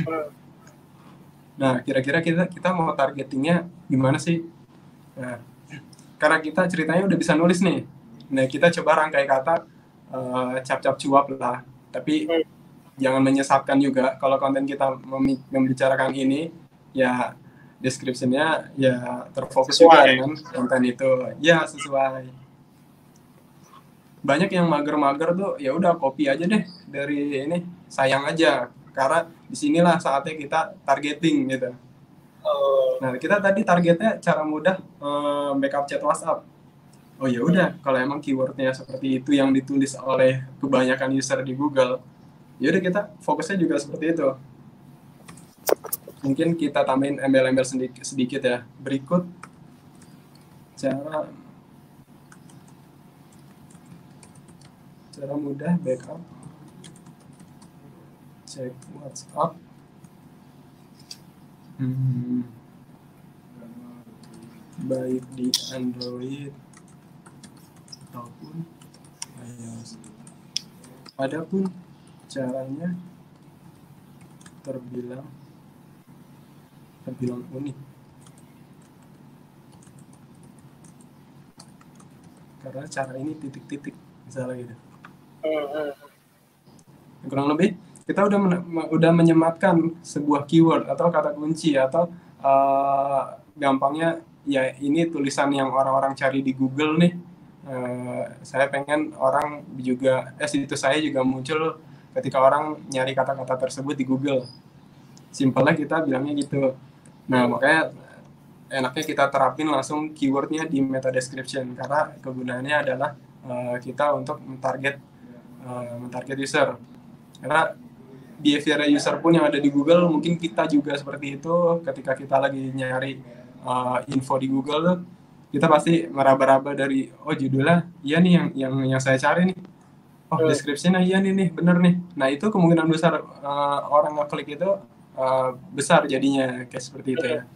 Speaker 2: Nah, kira-kira kita mau targetingnya gimana sih? Nah, karena kita ceritanya udah bisa nulis nih. Nah, kita coba rangkai kata cap-cap cuap lah. Tapi jangan menyesatkan juga kalau konten kita membicarakan ini, ya description-nya ya terfokus sesuai juga dengan konten itu. Ya, sesuai. Banyak yang mager-mager tuh, ya udah copy aja deh dari ini, sayang aja. Karena disinilah saatnya kita targeting gitu. Nah, kita tadi targetnya cara mudah backup chat WhatsApp. Oh ya udah, kalau emang keywordnya seperti itu yang ditulis oleh kebanyakan user di Google, ya udah kita fokusnya juga seperti itu. Mungkin kita tambahin embel-embel sedikit ya. Berikut cara mudah backup cek WhatsApp. Baik di Android ataupun iOS. Adapun caranya terbilang unik karena cara ini titik-titik misalnya gitu. Kurang lebih kita udah menyematkan sebuah keyword atau kata kunci atau gampangnya ya ini tulisan yang orang-orang cari di Google nih. Saya pengen orang juga situs saya juga muncul ketika orang nyari kata-kata tersebut di Google. Simpelnya kita bilangnya gitu. Nah, makanya enaknya kita terapin langsung keywordnya di meta description karena kegunaannya adalah kita untuk mentarget user. Karena behavior user pun yang ada di Google mungkin kita juga seperti itu. Ketika kita lagi nyari info di Google tuh, kita pasti meraba-raba dari judulnya iya nih yang saya cari nih. Deskripsinya iya nih bener nih. Nah, itu kemungkinan besar orang ngeklik itu besar jadinya kayak seperti itu ya.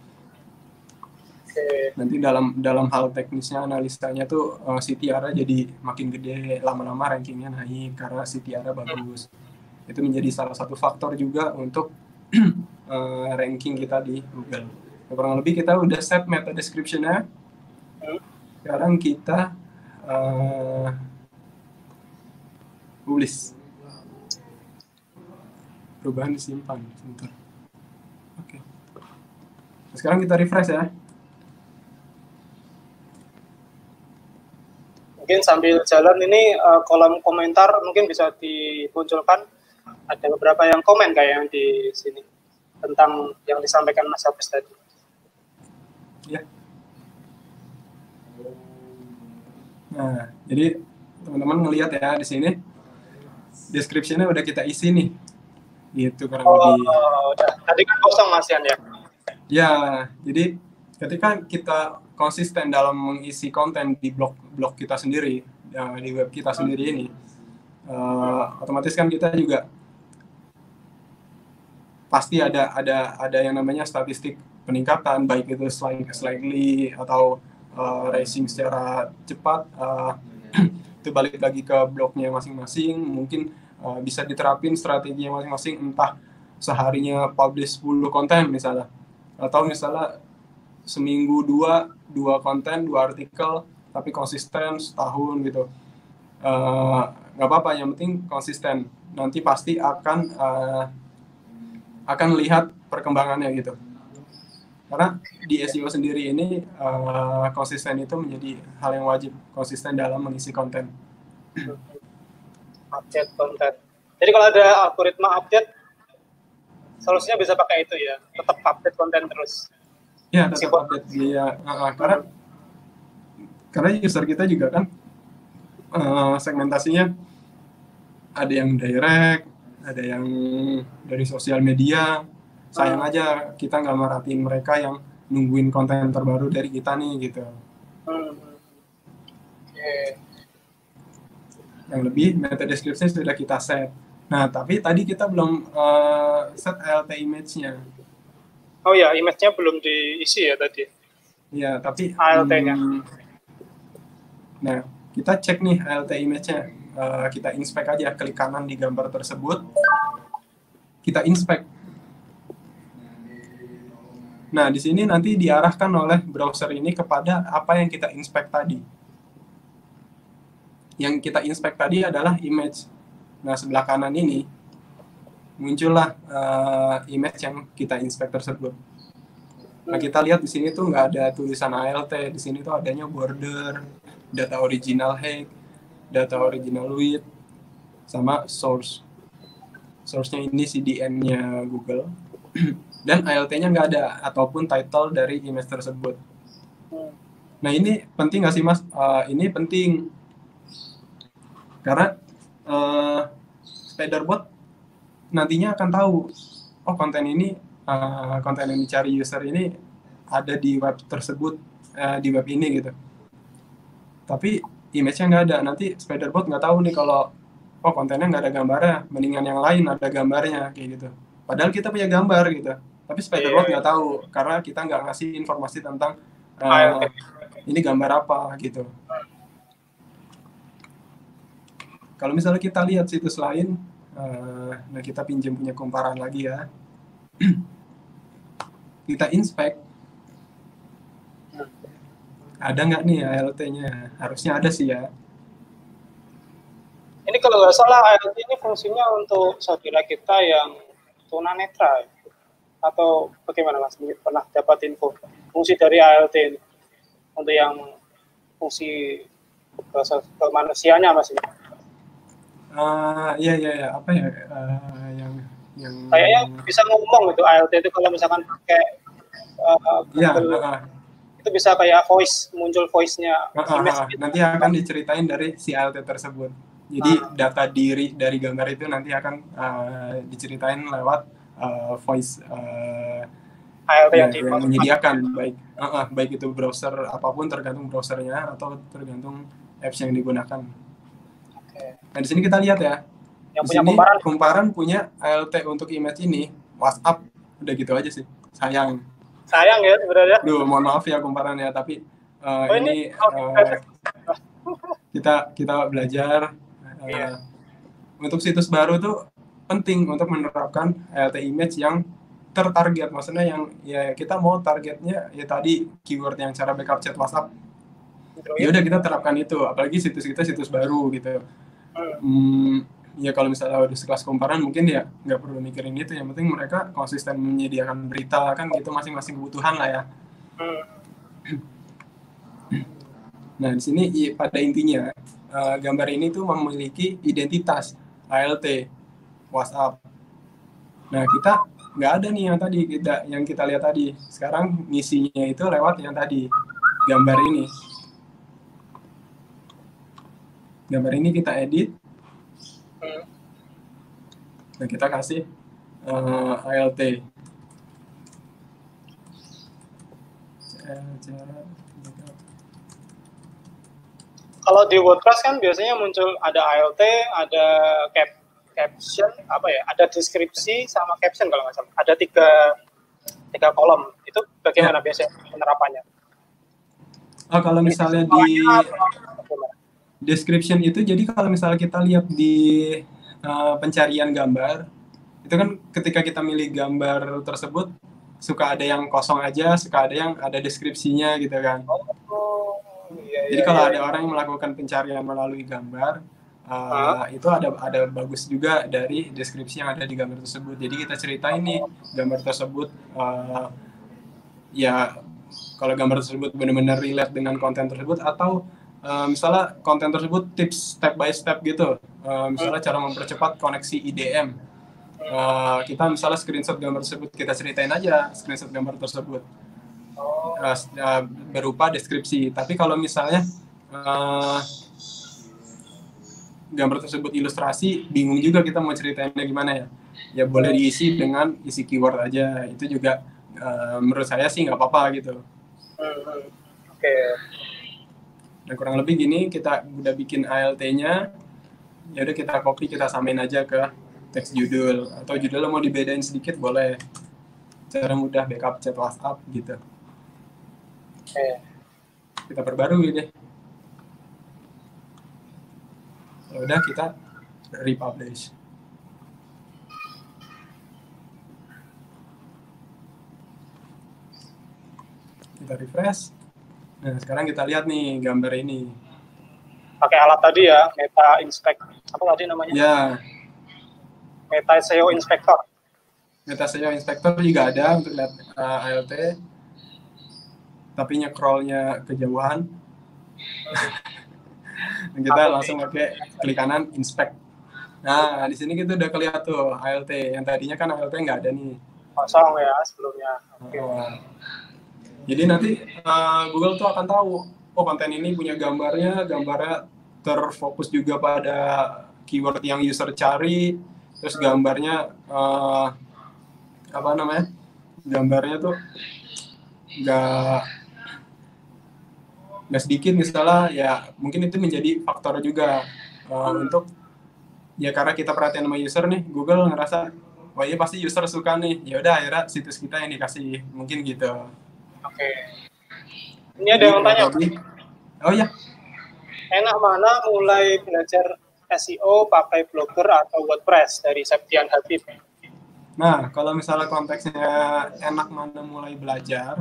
Speaker 2: Nanti dalam hal teknisnya analisanya tuh CTR jadi makin gede, lama-lama rankingnya naik karena CTR bagus. Itu menjadi salah satu faktor juga untuk ranking kita di Google. Kurang lebih kita udah set meta description-nya. Sekarang kita publish. Perubahan disimpan sebentar. Oke. Sekarang kita refresh ya.
Speaker 1: Mungkin sambil jalan ini kolom komentar mungkin bisa dimunculkan. Ada beberapa yang komen kayak yang di sini tentang yang disampaikan Mas Hafiz tadi.
Speaker 2: Ya. Nah, jadi teman-teman ngelihat ya di sini description-nya udah kita isi nih. Gitu kurang lebih.
Speaker 1: Tadi kan kosong Mas Yan ya.
Speaker 2: Ya, jadi ketika kita konsisten dalam mengisi konten di blog kita sendiri, di web kita sendiri ini, otomatis kan kita juga pasti ada yang namanya statistik peningkatan, baik itu slightly atau racing secara cepat. Itu balik lagi ke blognya masing-masing. Mungkin bisa diterapin strateginya masing-masing, entah seharinya publish 10 konten misalnya, atau misalnya seminggu dua konten, 2 artikel, tapi konsisten setahun gitu. Nggak apa-apa, yang penting konsisten. Nanti pasti akan lihat perkembangannya gitu. Karena di SEO sendiri ini konsisten itu menjadi hal yang wajib, konsisten dalam mengisi konten.
Speaker 1: Update konten. Jadi kalau ada algoritma update, solusinya bisa pakai itu ya, tetap update konten terus.
Speaker 2: Ya, tetap update dia. Karena user kita juga kan segmentasinya ada yang direct, ada yang dari sosial media. Sayang aja kita nggak merhatiin mereka yang nungguin konten terbaru dari kita nih gitu. Yang lebih meta description sudah kita set. Nah, tapi tadi kita belum set ALT image-nya.
Speaker 1: Oh ya, image-nya belum diisi ya tadi.
Speaker 2: Iya, tapi
Speaker 1: ALT-nya.
Speaker 2: Nah, kita cek nih ALT image-nya. Kita inspect aja, klik kanan di gambar tersebut. Kita inspect. Nah, di sini nanti diarahkan oleh browser ini kepada apa yang kita inspect tadi. Yang kita inspect tadi adalah image. Nah, sebelah kanan ini muncullah image yang kita inspect tersebut. Nah, kita lihat di sini tuh nggak ada tulisan ALT. Di sini tuh adanya border, data original height, data original width, sama source. Source-nya ini CDN-nya Google. Dan ALT-nya nggak ada, ataupun title dari image tersebut. Nah, ini penting nggak sih, Mas? Ini penting. Karena Spiderbot nantinya akan tahu, oh konten ini, konten yang dicari user ini ada di web tersebut, di web ini gitu. Tapi image-nya nggak ada. Nanti Spiderbot nggak tahu nih kalau, oh kontennya nggak ada gambarnya, mendingan yang lain ada gambarnya, kayak gitu. Padahal kita punya gambar gitu, tapi Spiderbot nggak tahu karena kita nggak ngasih informasi tentang ini gambar apa gitu. Kalau misalnya kita lihat situs lain, nah kita pinjam punya kumparan lagi ya, kita inspect, ada nggak nih ALT-nya? Harusnya ada sih ya.
Speaker 1: Ini kalau nggak salah ALT ini fungsinya untuk saudara kita yang tunanetra atau bagaimana Mas? Pernah dapat info fungsi dari ALT ini untuk yang fungsi kemanusiaannya Mas?
Speaker 2: Iya, apa ya yang
Speaker 1: kayaknya bisa ngomong itu ALT itu kalau misalkan pakai itu bisa kayak voice, muncul voice-nya
Speaker 2: nanti akan diceritain dari si ALT tersebut. Jadi data diri dari gambar itu nanti akan diceritain lewat voice
Speaker 1: ALT
Speaker 2: yang menyediakan, baik itu browser apapun, tergantung browsernya atau tergantung apps yang digunakan. Nah, di sini kita lihat ya. Yang di sini kumparan punya ALT untuk image ini, WhatsApp, udah gitu aja sih. Sayang
Speaker 1: ya sebenarnya.
Speaker 2: Mohon maaf ya kumparan ya, tapi ini kita belajar. Untuk situs baru tuh penting untuk menerapkan ALT image yang tertarget, maksudnya yang ya kita mau targetnya ya tadi keyword yang cara backup chat WhatsApp. Ya udah kita terapkan itu, apalagi situs kita situs baru gitu. Ya kalau misalnya udah sekelas kumparan mungkin ya nggak perlu mikirin itu, yang penting mereka konsisten menyediakan berita kan gitu, masing-masing kebutuhan lah ya. Nah di sini pada intinya gambar ini tuh memiliki identitas ALT WhatsApp. Nah, kita nggak ada nih yang kita lihat tadi. Sekarang ngisinya itu lewat yang tadi, gambar ini. Gambar ini kita edit. Nah, kita kasih ALT.
Speaker 1: Kalau di WordPress kan biasanya muncul ada ALT, ada caption, ada deskripsi sama caption kalau nggak salah. Ada tiga kolom. Itu bagaimana biasanya penerapannya?
Speaker 2: Kalau misalnya di description itu, jadi kalau misalnya kita lihat di pencarian gambar, itu kan ketika kita milih gambar tersebut, suka ada yang kosong aja, suka ada yang ada deskripsinya gitu kan. Jadi kalau ada orang yang melakukan pencarian melalui gambar, itu ada bagus juga dari deskripsi yang ada di gambar tersebut. Jadi kita ceritain nih gambar tersebut, ya kalau gambar tersebut benar-benar relate dengan konten tersebut, atau misalnya konten tersebut tips step by step gitu, misalnya cara mempercepat koneksi IDM. Kita misalnya screenshot gambar tersebut, kita ceritain aja screenshot gambar tersebut berupa deskripsi. Tapi kalau misalnya gambar tersebut ilustrasi, bingung juga kita mau ceritainnya gimana ya boleh diisi dengan isi keyword aja. Itu juga menurut saya sih nggak apa-apa gitu.
Speaker 1: Oke.
Speaker 2: Nah, kurang lebih gini, kita udah bikin ALT-nya, ya udah kita copy, kita samain aja ke teks judul, atau judulnya mau dibedain sedikit boleh. Cara mudah backup chat WhatsApp gitu. Kita perbarui deh. Ya udah, kita republish. Kita refresh. Nah, sekarang kita lihat nih gambar ini.
Speaker 1: Pakai alat tadi ya, Meta Inspect. Apa tadi namanya?
Speaker 2: Ya.
Speaker 1: Meta SEO Inspector.
Speaker 2: Meta SEO Inspector juga ada untuk lihat ALT. Tapi nge-scroll-nya kejauhan. Kita langsung pakai klik kanan inspect. Nah, di sini kita udah kelihatan tuh ALT. Yang tadinya kan ALT nggak ada nih.
Speaker 1: Kosong ya sebelumnya.
Speaker 2: Jadi nanti Google tuh akan tahu, konten ini punya gambarnya terfokus juga pada keyword yang user cari, terus gambarnya gambarnya tuh nggak sedikit misalnya, ya mungkin itu menjadi faktor juga untuk, ya karena kita perhatian sama user nih, Google ngerasa wah iya pasti user suka nih, ya udah akhirnya situs kita yang dikasih, mungkin gitu.
Speaker 1: Oke. Ini ada yang tanya.
Speaker 2: Oh ya.
Speaker 1: Enak mana mulai belajar SEO pakai Blogger atau WordPress dari Septian Habib?
Speaker 2: Nah, kalau misalnya konteksnya enak mana mulai belajar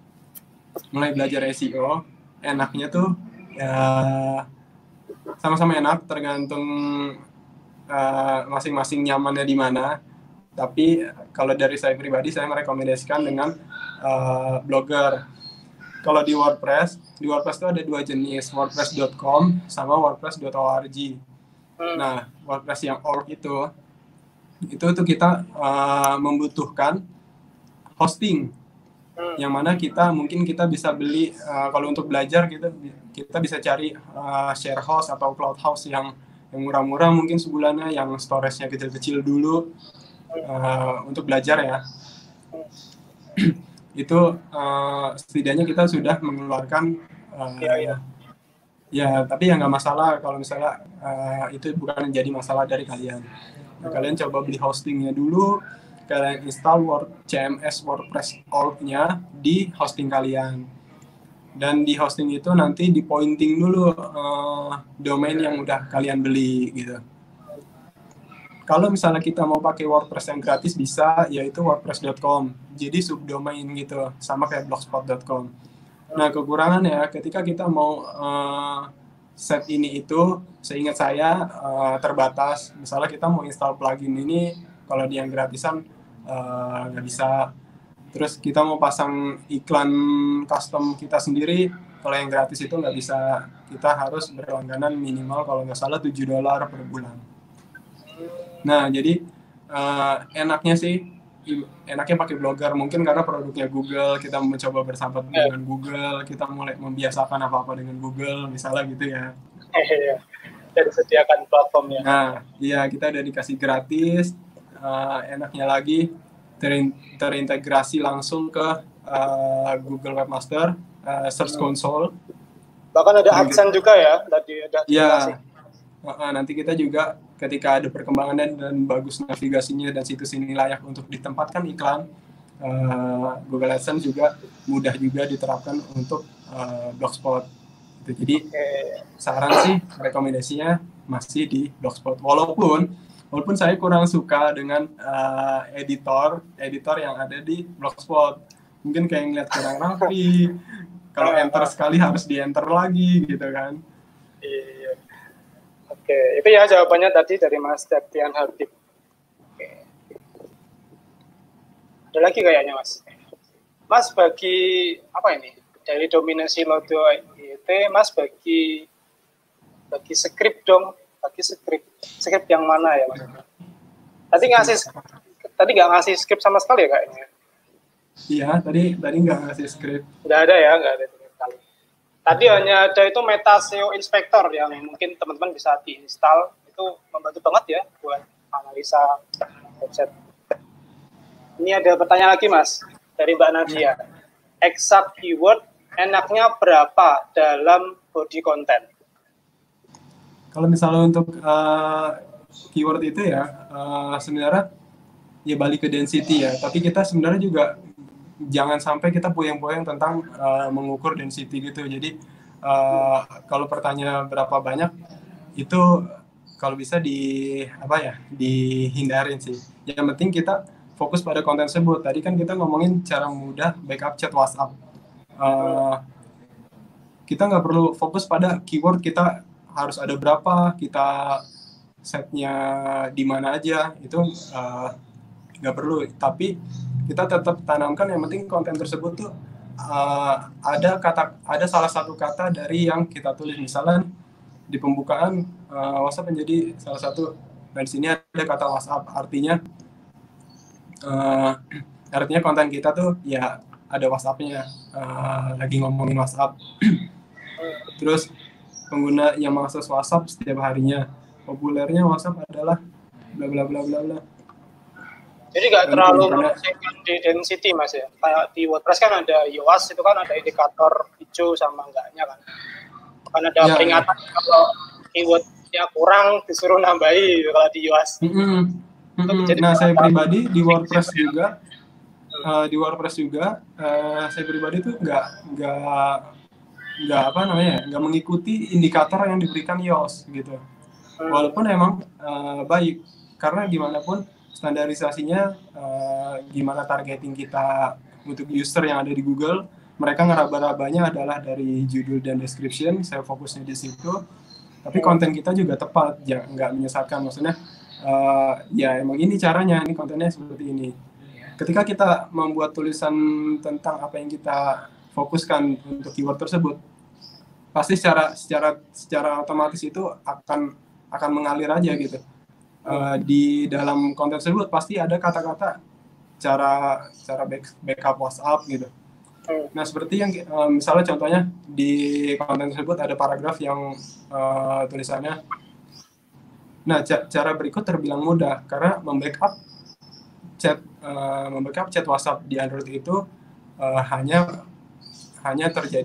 Speaker 2: SEO, enaknya tuh ya sama-sama enak, tergantung masing-masing nyamannya di mana. Tapi kalau dari saya pribadi, saya merekomendasikan dengan Blogger. Kalau di WordPress itu ada dua jenis, wordpress.com sama wordpress.org. Nah, WordPress yang org itu tuh kita membutuhkan hosting, yang mana mungkin kita bisa beli, kalau untuk belajar kita bisa cari share host atau cloud house yang murah-murah, mungkin sebulannya yang storage-nya kecil-kecil dulu untuk belajar ya. Itu setidaknya kita sudah mengeluarkan ya, tapi ya nggak masalah kalau misalnya itu bukan jadi masalah dari kalian. Nah, kalian coba beli hostingnya dulu, kalian install CMS WordPress org-nya di hosting kalian, dan di hosting itu nanti di pointing dulu domain yang udah kalian beli gitu. Kalau misalnya kita mau pakai WordPress yang gratis bisa, yaitu wordpress.com. Jadi subdomain gitu, sama kayak blogspot.com. Nah, kekurangannya ketika kita mau set ini itu, seingat saya terbatas. Misalnya kita mau install plugin ini, kalau di yang gratisan nggak bisa. Terus kita mau pasang iklan custom kita sendiri, kalau yang gratis itu nggak bisa, kita harus berlangganan minimal kalau nggak salah $7 per bulan. Nah, jadi enaknya pakai Blogger, mungkin karena produknya Google, kita mencoba bersahabat dengan Google, kita mulai membiasakan apa-apa dengan Google, misalnya gitu ya.
Speaker 1: Kita disediakan platformnya.
Speaker 2: Nah, iya, kita udah dikasih gratis. Enaknya lagi terintegrasi langsung ke Google Webmaster, Search Console.
Speaker 1: Bahkan ada AdSense juga ya, tadi ada
Speaker 2: dikasih. Nanti kita juga ketika ada perkembangan dan bagus navigasinya dan situs ini layak untuk ditempatkan iklan, Google AdSense juga mudah juga diterapkan untuk Blogspot. Jadi saran sih, rekomendasinya masih di Blogspot. Walaupun saya kurang suka dengan editor yang ada di Blogspot. Mungkin kayak ngeliat kurang rapi. Kalau enter sekali harus di-enter lagi gitu kan.
Speaker 1: Iya. Oke, itu ya jawabannya tadi dari Mas Septian Habib. Oke. Ada lagi kayaknya Mas. Mas bagi apa ini? Dari dominasi Lodo IT, Mas bagi skrip dong. Bagi skrip yang mana ya Mas? Tadi nggak ngasih skrip sama sekali ya kayaknya.
Speaker 2: Iya, tadi nggak ngasih skrip.
Speaker 1: Nggak ada ya, nggak ada sekali. Tadi hanya ada itu Meta SEO Inspector yang mungkin teman-teman bisa diinstal. Itu membantu banget ya buat analisa website. Ini ada pertanyaan lagi Mas dari Mbak Nadia. Exact keyword enaknya berapa dalam body content?
Speaker 2: Kalau misalnya untuk keyword itu ya sebenarnya ya balik ke density ya. Tapi kita sebenarnya juga jangan sampai kita puyeng-puyeng tentang mengukur density gitu. Jadi kalau pertanyaan berapa banyak itu kalau bisa dihindarin sih. Yang penting kita fokus pada konten tersebut. Tadi kan kita ngomongin cara mudah backup chat WhatsApp. Kita nggak perlu fokus pada keyword kita harus ada berapa, kita setnya di mana aja, itu nggak perlu. Tapi kita tetap tanamkan yang penting konten tersebut tuh ada salah satu kata dari yang kita tulis. Misalnya di pembukaan WhatsApp menjadi salah satu, dan di sini ada kata WhatsApp, artinya konten kita tuh ya ada WhatsApp-nya, lagi ngomongin WhatsApp. Terus pengguna yang mengakses WhatsApp setiap harinya, populernya WhatsApp adalah bla bla bla bla bla.
Speaker 1: Jadi nggak terlalu memusingkan di density Mas ya. Kayak di WordPress kan ada yoast, itu kan ada indikator hijau sama enggaknya kan. Kan ada peringatan kalau keywordnya kurang disuruh nambahi kalau di yoast.
Speaker 2: Nah, saya pribadi di WordPress juga, saya pribadi tuh nggak mengikuti indikator yang diberikan Yoast gitu. Walaupun emang baik, karena gimana pun standarisasinya, gimana targeting kita untuk user yang ada di Google, mereka ngeraba-rabanya adalah dari judul dan description, saya fokusnya di situ. Tapi konten kita juga tepat, nggak menyesatkan. Maksudnya ya emang ini caranya, ini kontennya seperti ini. Ketika kita membuat tulisan tentang apa yang kita fokuskan untuk keyword tersebut, pasti secara otomatis itu akan mengalir aja gitu. Di dalam konten tersebut pasti ada kata-kata cara backup WhatsApp gitu. Nah, seperti yang misalnya contohnya di konten tersebut ada paragraf yang tulisannya, nah cara berikut terbilang mudah karena membackup chat WhatsApp di Android itu hanya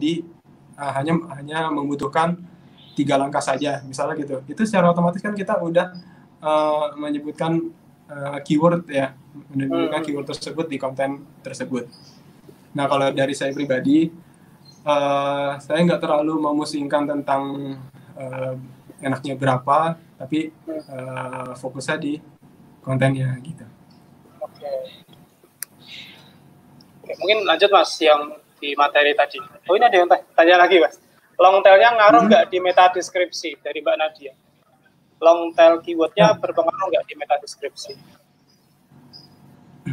Speaker 2: membutuhkan 3 langkah saja, misalnya gitu. Itu secara otomatis kan kita udah menyebutkan keyword ya, menyebutkan keyword tersebut di konten tersebut. Nah, kalau dari saya pribadi, saya nggak terlalu memusingkan tentang enaknya berapa, tapi fokusnya di kontennya gitu.
Speaker 1: Oke, mungkin lanjut Mas yang di materi tadi. Oh, ini ada yang tanya lagi Mas. Long tail-nya ngaruh nggak di meta deskripsi dari Mbak Nadia? Long tail keyword-nya berpengaruh nggak di meta deskripsi?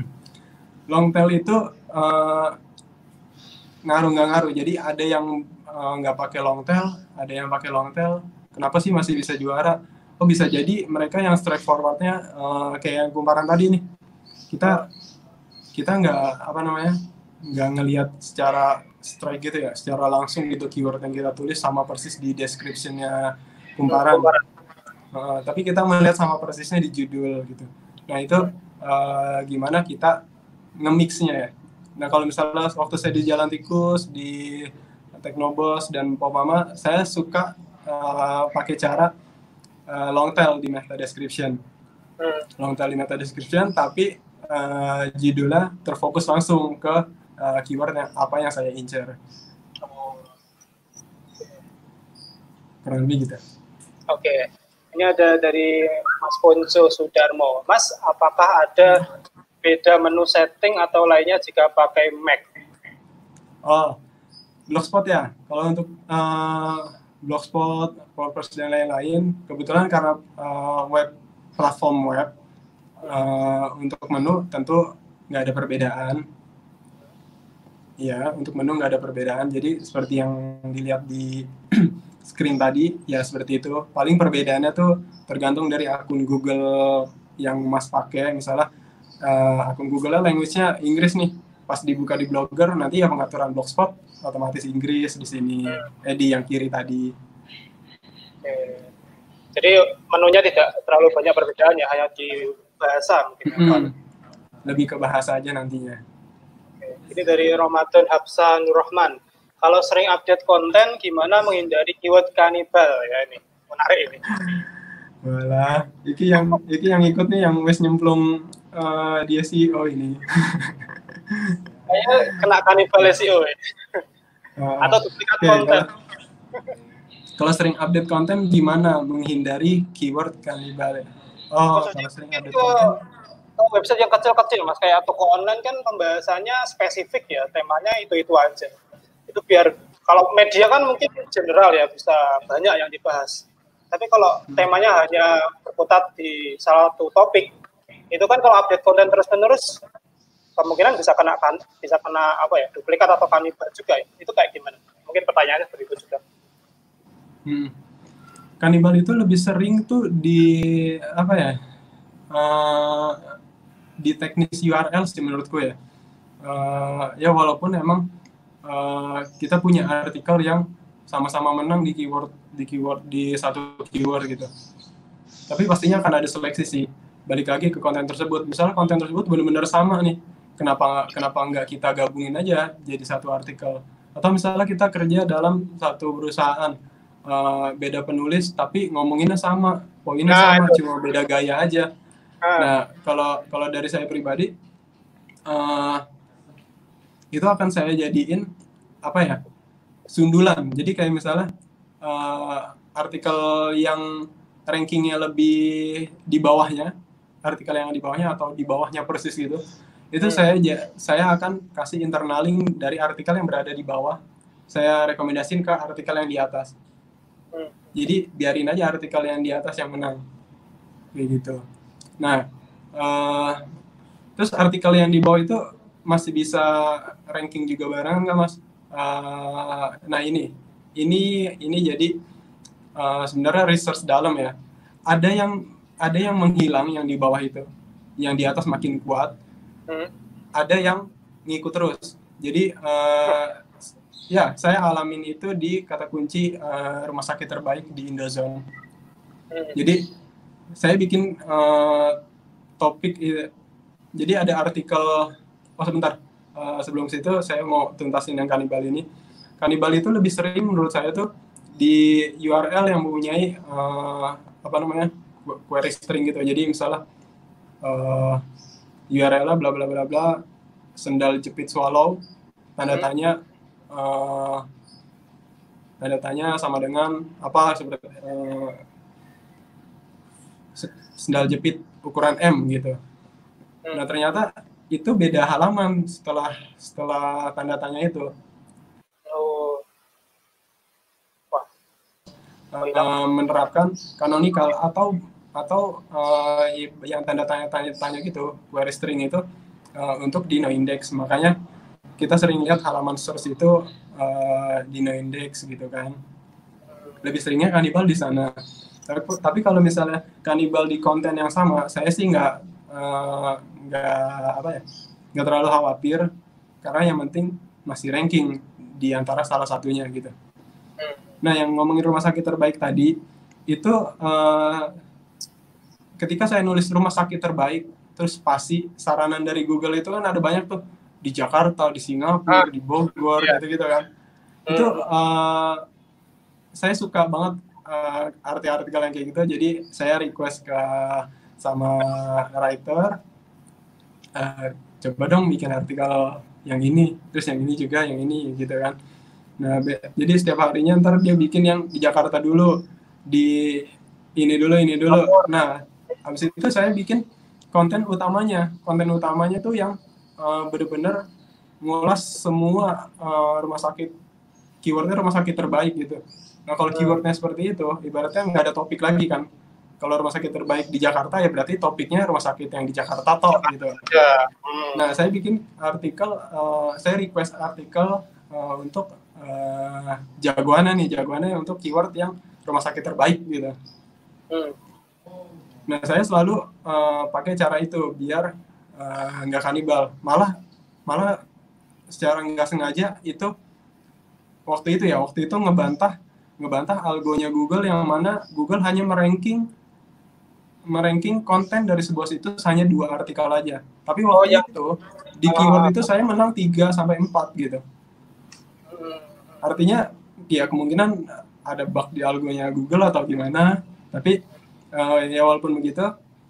Speaker 2: Long tail itu ngaruh nggak ngaruh. Jadi ada yang nggak pakai long tail, ada yang pakai long tail. Kenapa sih masih bisa juara? Oh, bisa jadi mereka yang strike forwardnya kayak yang kumparan tadi nih. Kita nggak ngelihat secara strike gitu ya, secara langsung gitu keyword yang kita tulis sama persis di description-nya kumparan. Tapi kita melihat sama persisnya di judul gitu. Nah itu gimana kita nge-mix-nya ya. Nah kalau misalnya waktu saya di Jalan Tikus, di Teknobos dan Popama, saya suka pakai cara long tail di meta description. Long tail di meta description, tapi judulnya terfokus langsung ke keyword apa yang saya incer. Kurang lebih gitu.
Speaker 1: Oke. Ini ada dari Mas Ponco Sudarmo. Mas, apakah ada beda menu setting atau lainnya jika pakai Mac?
Speaker 2: Oh, Blogspot ya. Kalau untuk Blogspot, WordPress dan lain-lain, kebetulan karena platform web, untuk menu tentu nggak ada perbedaan. Ya, untuk menu nggak ada perbedaan. Jadi seperti yang dilihat di screen tadi, ya seperti itu. Paling perbedaannya tuh tergantung dari akun Google yang Mas pakai. Misalnya akun Google-nya language-nya Inggris nih. Pas dibuka di Blogger, nanti ya pengaturan Blogspot otomatis Inggris di sini. Di yang kiri tadi.
Speaker 1: Jadi menunya tidak terlalu banyak perbedaan ya, hanya di bahasa mungkin.
Speaker 2: Lebih ke bahasa aja nantinya.
Speaker 1: Ini dari Ramadan Hafsa Nurrahman. Kalau sering update konten, gimana menghindari keyword kanibal? Ya ini, menarik ini.
Speaker 2: Walah, iki yang ikut nih yang wes nyemplung dia SEO ini.
Speaker 1: Kayaknya kena kanibal SEO ya. Atau duplikat konten.
Speaker 2: Kalau sering update konten, gimana menghindari keyword kanibal? Oh, kalau sering update konten.
Speaker 1: Website yang kecil-kecil, Mas, kayak toko online kan pembahasannya spesifik ya, temanya itu aja. Itu biar kalau media kan mungkin general ya, bisa banyak yang dibahas. Tapi kalau temanya hanya berputar di salah satu topik, itu kan kalau update konten terus-menerus kemungkinan bisa kena apa ya, duplikat atau kanibal juga ya. Itu kayak gimana? Mungkin pertanyaannya seperti itu juga.
Speaker 2: Kanibal itu lebih sering tuh di apa ya? Di teknis URL sih menurutku ya. Ya walaupun emang kita punya artikel yang sama-sama menang di keyword di satu keyword gitu. Tapi pastinya akan ada seleksi sih. Balik lagi ke konten tersebut. Misalnya konten tersebut benar-benar sama nih. Kenapa nggak kita gabungin aja jadi satu artikel? Atau misalnya kita kerja dalam satu perusahaan, beda penulis tapi ngomonginnya sama, poinnya sama, cuma beda gaya aja. Nah, kalau dari saya pribadi, itu akan saya jadiin apa ya, sundulan. Jadi kayak misalnya artikel yang rankingnya lebih di bawahnya, artikel yang di bawahnya atau di bawahnya persis gitu, itu saya akan kasih internal link dari artikel yang berada di bawah, saya rekomendasiin ke artikel yang di atas. Jadi biarin aja artikel yang di atas yang menang, kayak gitu. Nah, terus artikel yang di bawah itu masih bisa ranking juga barengan nggak, Mas? Nah ini jadi sebenarnya research dalam ya. Ada yang menghilang yang di bawah itu, yang di atas makin kuat. Ada yang ngikut terus. Jadi ya saya alamin itu di kata kunci rumah sakit terbaik di Indozone. Jadi saya bikin topik, jadi ada artikel, sebentar, sebelum situ saya mau tuntasin yang kanibal ini. Kanibal itu lebih sering menurut saya tuh di URL yang mempunyai query string gitu. Jadi misalnya URL-nya bla bla bla bla, sendal jepit swallow, tanda tanya sama dengan apa, seperti sendal jepit ukuran M gitu. Nah ternyata itu beda halaman setelah tanda tanya itu. Menerapkan canonical atau yang tanda tanya gitu, query string itu untuk di no index. Makanya kita sering lihat halaman source itu Dino Index gitu kan. Lebih seringnya kanibal di sana. Tapi kalau misalnya kanibal di konten yang sama, saya sih nggak terlalu khawatir, karena yang penting masih ranking di antara salah satunya gitu. Nah, yang ngomongin rumah sakit terbaik tadi itu ketika saya nulis rumah sakit terbaik, terus pasti saranan dari Google itu kan ada banyak tuh, di Jakarta, di Singapura, di Bogor, gitu-gitu kan. Itu saya suka banget artikel yang kayak gitu, jadi saya request sama writer, coba dong bikin artikel yang ini, terus yang ini juga, yang ini gitu kan. Nah, jadi setiap harinya ntar dia bikin yang di Jakarta dulu, di ini dulu. Nah, habis itu saya bikin konten utamanya tuh yang benar-benar ngulas semua rumah sakit, keywordnya rumah sakit terbaik gitu. Nah, kalau keywordnya seperti itu, ibaratnya nggak ada topik lagi kan. Kalau rumah sakit terbaik di Jakarta, ya berarti topiknya rumah sakit yang di Jakarta toh gitu. Nah, saya bikin artikel, saya request artikel untuk jagoannya untuk keyword yang rumah sakit terbaik gitu. Nah, saya selalu pakai cara itu biar nggak kanibal. Malah secara nggak sengaja itu waktu itu ngebantah algonya Google, yang mana Google hanya meranking konten dari sebuah situs hanya 2 artikel aja. Tapi waktu itu di keyword itu saya menang 3-4 gitu. Artinya ya kemungkinan ada bug di algonya Google atau gimana. Tapi ya walaupun begitu,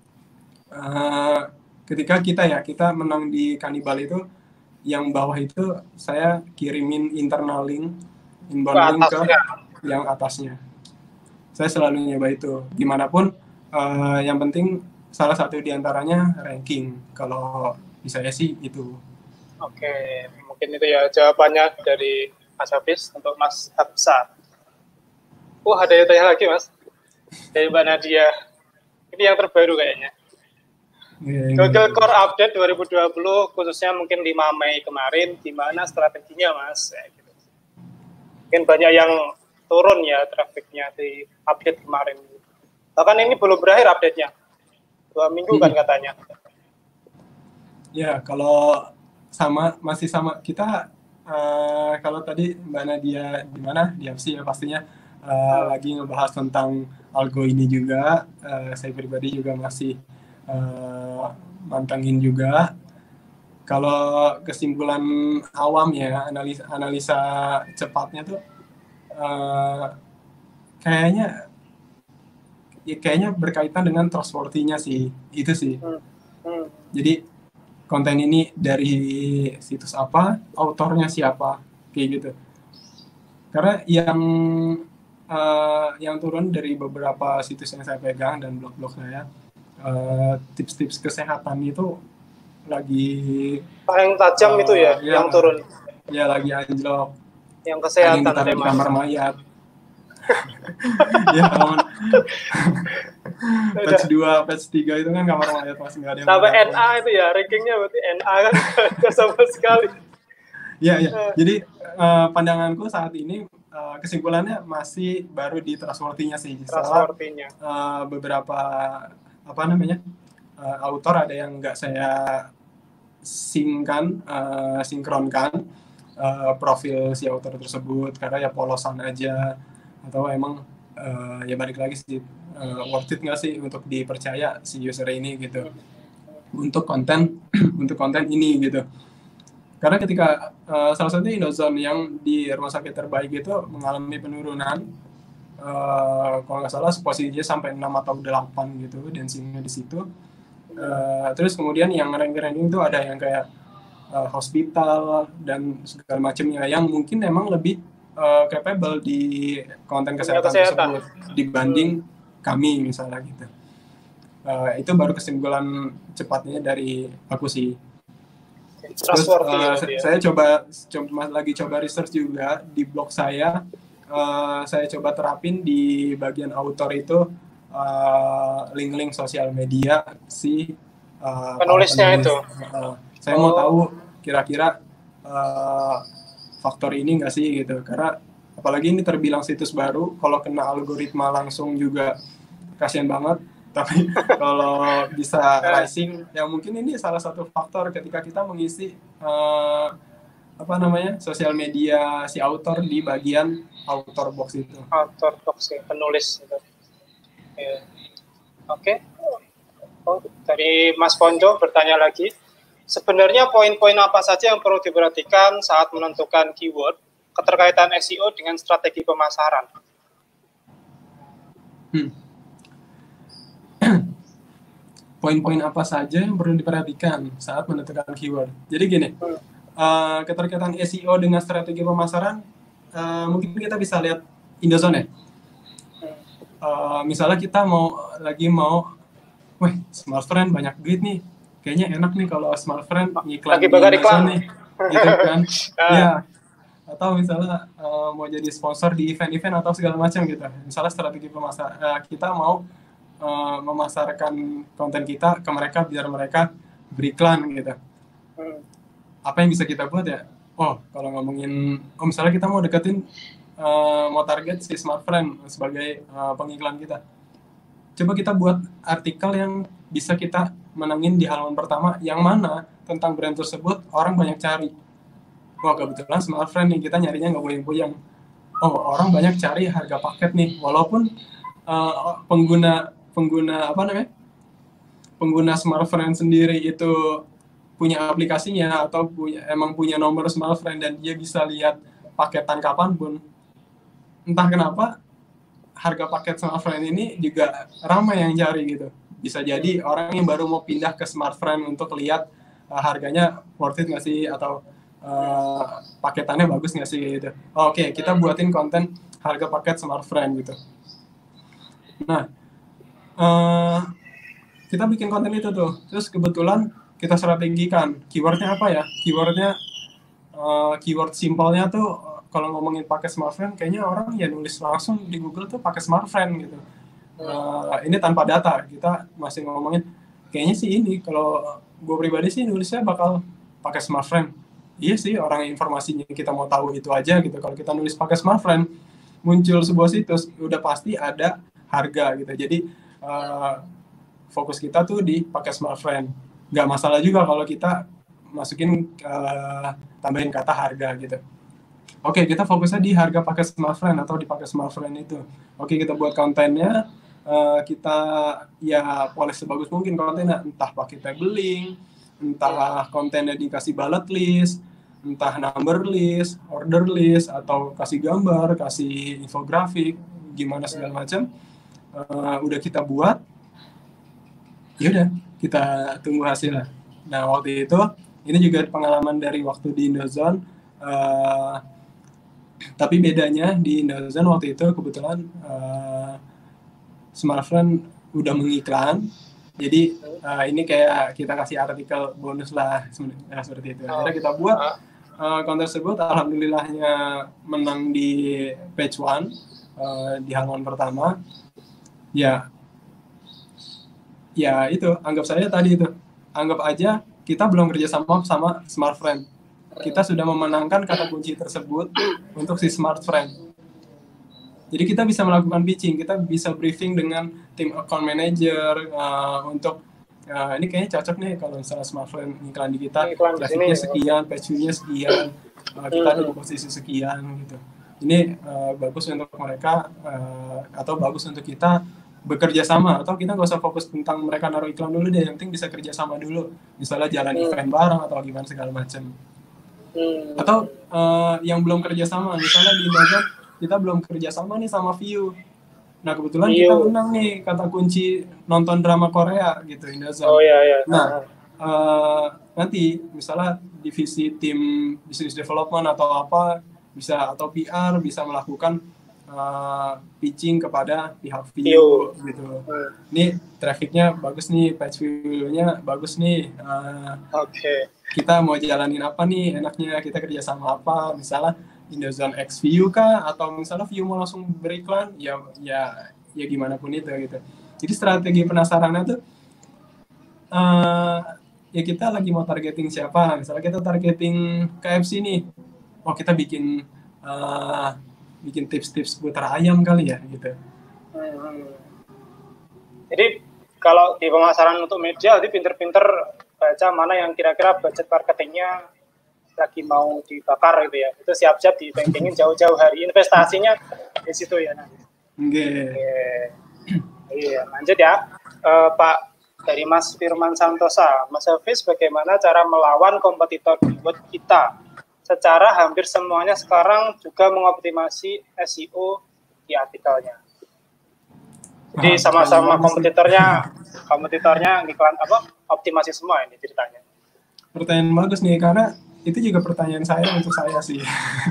Speaker 2: ketika kita menang di kanibal itu, yang bawah itu saya kirimin internal link, inbound link ke yang atasnya. Saya selalu nyoba itu. Gimana pun yang penting salah satu diantaranya ranking. Kalau bisa ya sih itu.
Speaker 1: Oke, mungkin itu ya jawabannya dari Mas Hafiz. Untuk Mas Hafsa, ada yang tanya lagi Mas dari Mbak Nadia. Ini yang terbaru kayaknya. Google Core Update 2020 khususnya mungkin 5 Mei kemarin, gimana strateginya Mas? Gitu. Mungkin banyak yang turun ya trafiknya di update kemarin. Bahkan ini belum berakhir update-nya, 2 minggu kan katanya.
Speaker 2: Ya, kalau masih sama kita, kalau tadi Mbak Nadia di mana, di FC ya pastinya, lagi ngebahas tentang algo ini juga. Saya pribadi juga masih mantengin juga. Kalau kesimpulan awam ya, analisa cepatnya tuh kayaknya berkaitan dengan trustworthy-nya sih, itu sih. Jadi konten ini dari situs apa, autornya siapa, kayak gitu. Karena yang turun dari beberapa situs yang saya pegang dan blog-blog saya, tips-tips kesehatan itu lagi
Speaker 1: paling tajam itu ya, yang turun.
Speaker 2: Ya lagi anjlok.
Speaker 1: Yang kesehatan
Speaker 2: ada yang di kamar mayat. Ya aman. Patch 2, patch 3 itu kan kamar mayat masih nggak ada yang
Speaker 1: sampai NA itu ya, rankingnya berarti NA kan nggak sama sekali.
Speaker 2: Ya. Jadi pandanganku saat ini, kesimpulannya masih baru di trustworthy-nya sih.
Speaker 1: Trustworthy-nya.
Speaker 2: Beberapa autor ada yang nggak saya sinkronkan profil si autor tersebut, karena ya polosan aja, atau emang ya balik lagi sih, worth it nggak sih untuk dipercaya si user ini gitu untuk konten ini gitu. Karena ketika salah satu Indozone yang di rumah sakit terbaik itu mengalami penurunan, kalau nggak salah posisinya sampai 6 atau 8 gitu dancingnya di situ. Terus kemudian yang ranking itu ada yang kayak hospital dan segala macamnya, yang mungkin emang lebih capable di konten kesehatan tersebut dibanding kami misalnya gitu. Itu baru kesimpulan cepatnya dari aku sih. Terus saya coba research juga di blog saya. Saya coba terapin di bagian author itu link-link sosial media si
Speaker 1: penulisnya itu.
Speaker 2: Saya mau tahu kira-kira
Speaker 3: faktor ini nggak sih gitu. Karena apalagi ini terbilang situs baru, kalau kena algoritma langsung juga kasihan banget. Tapi kalau bisa rising, ya mungkin ini salah satu faktor ketika kita mengisi sosial media si author di bagian author box itu.
Speaker 1: Author box ya, penulis itu. Ya. Oke. Dari Mas Ponco bertanya lagi, sebenarnya poin-poin apa saja yang perlu diperhatikan saat menentukan keyword, keterkaitan SEO dengan strategi pemasaran?
Speaker 3: Poin-poin apa saja yang perlu diperhatikan saat menentukan keyword? Jadi gini, keterkaitan SEO dengan strategi pemasaran, mungkin kita bisa lihat Indozone ya. Misalnya kita lagi mau Smart Friend banyak duit nih, kayaknya enak nih kalau Smart Friend ngiklan di Indozone nih, gitu kan? Ya. Atau misalnya mau jadi sponsor di event-event atau segala macam gitu. Misalnya strategi pemasaran, kita mau memasarkan konten kita ke mereka biar mereka beriklan gitu. Apa yang bisa kita buat ya? Kalau ngomongin, misalnya kita mau deketin, mau target si Smart Friend sebagai pengiklan kita. Coba kita buat artikel yang bisa kita menangin di halaman pertama, yang mana tentang brand tersebut orang banyak cari. Kebetulan Smart Friend nih, kita nyarinya nggak boyang-boyang. Orang banyak cari harga paket nih, walaupun pengguna Smart Friend sendiri itu punya aplikasinya atau emang punya nomor Smart Friend dan dia bisa lihat paketan kapanpun. Entah kenapa harga paket Smart Friend ini juga ramai yang cari gitu. Bisa jadi orang yang baru mau pindah ke Smart Friend untuk lihat harganya worth it nggak sih, atau paketannya bagus nggak sih gitu. Oke, kita buatin konten harga paket Smart Friend gitu. Nah, kita bikin konten itu tuh. Terus kebetulan kita strategikan keywordnya apa ya? Keyword simpelnya tuh, kalau ngomongin pakai Smart Friend, kayaknya orang ya nulis langsung di Google tuh pakai Smart Friend gitu. Ini tanpa data, kita masih ngomongin kayaknya sih ini, kalau gue pribadi sih nulisnya bakal pakai Smart Friend. Iya sih, orang informasinya kita mau tahu itu aja gitu. Kalau kita nulis pakai Smart Friend, muncul sebuah situs, udah pasti ada harga gitu. Jadi fokus kita tuh di pakai Smart Friend. Nggak masalah juga kalau kita masukin tambahin kata harga gitu. Oke, kita fokusnya di harga pakai Smart Friend atau di pakai Smart Friend itu. Oke, kita buat kontennya, kita ya polish sebagus mungkin kontennya, entah pakai labeling, entah kontennya dikasih bullet list, entah number list, order list, atau kasih gambar, kasih infografik, gimana segala macam. Udah kita buat, ya udah kita tunggu hasilnya. Nah, waktu itu ini juga pengalaman dari waktu di Indozone. Tapi bedanya di Indozone waktu itu kebetulan Smart Friend udah mengiklan, jadi ini kayak kita kasih artikel bonus lah seperti itu. Akhirnya kita buat konten tersebut, alhamdulillahnya menang di page 1 di halaman pertama. Ya itu, anggap aja kita belum kerjasama sama Smart Friend. Kita sudah memenangkan kata kunci tersebut untuk si Smart Friend. Jadi kita bisa melakukan pitching, kita bisa briefing dengan tim account manager untuk ini kayaknya cocok nih kalau misalnya Smart Friend iklan di kita, trafficnya sekian, page view-nya sekian, kita ada di posisi sekian gitu. Ini bagus untuk mereka atau bagus untuk kita bekerja sama, atau kita nggak usah fokus tentang mereka naruh iklan dulu deh, yang penting bisa kerja sama dulu, misalnya jalan event bareng atau gimana segala macam. Atau yang belum kerja sama, misalnya di Indozone kita belum kerja sama nih sama View. Nah, kebetulan kita menang nih kata kunci nonton drama Korea gitu Indozone. Nah, nanti misalnya divisi tim business development atau apa bisa, atau PR bisa melakukan pitching kepada pihak View gitu. Ini trafficnya bagus nih, page view-nya bagus nih. Kita mau jalanin apa nih enaknya, kita kerja sama apa, misalnya Indozone X View kah, atau misalnya View mau langsung beriklan, ya gimana pun itu gitu. Jadi strategi penasarannya tuh ya kita lagi mau targeting siapa, misalnya kita targeting KFC nih, oh kita bikin tips-tips putar ayam kali ya gitu.
Speaker 1: Jadi kalau di pemasaran untuk media, jadi pinter-pinter baca mana yang kira-kira budget marketingnya lagi mau dibakar gitu ya. Itu siap-siap dibengkengin jauh-jauh hari. Investasinya di situ ya. Iya, lanjut ya. Pak, dari Mas Firman Santosa, Mas Hafiz, bagaimana cara melawan kompetitor buat kita? Secara hampir semuanya sekarang juga mengoptimasi SEO di artikelnya. Jadi sama-sama kompetitornya iklan optimasi semua ini ceritanya.
Speaker 3: Pertanyaan bagus nih, karena itu juga pertanyaan saya untuk saya sih.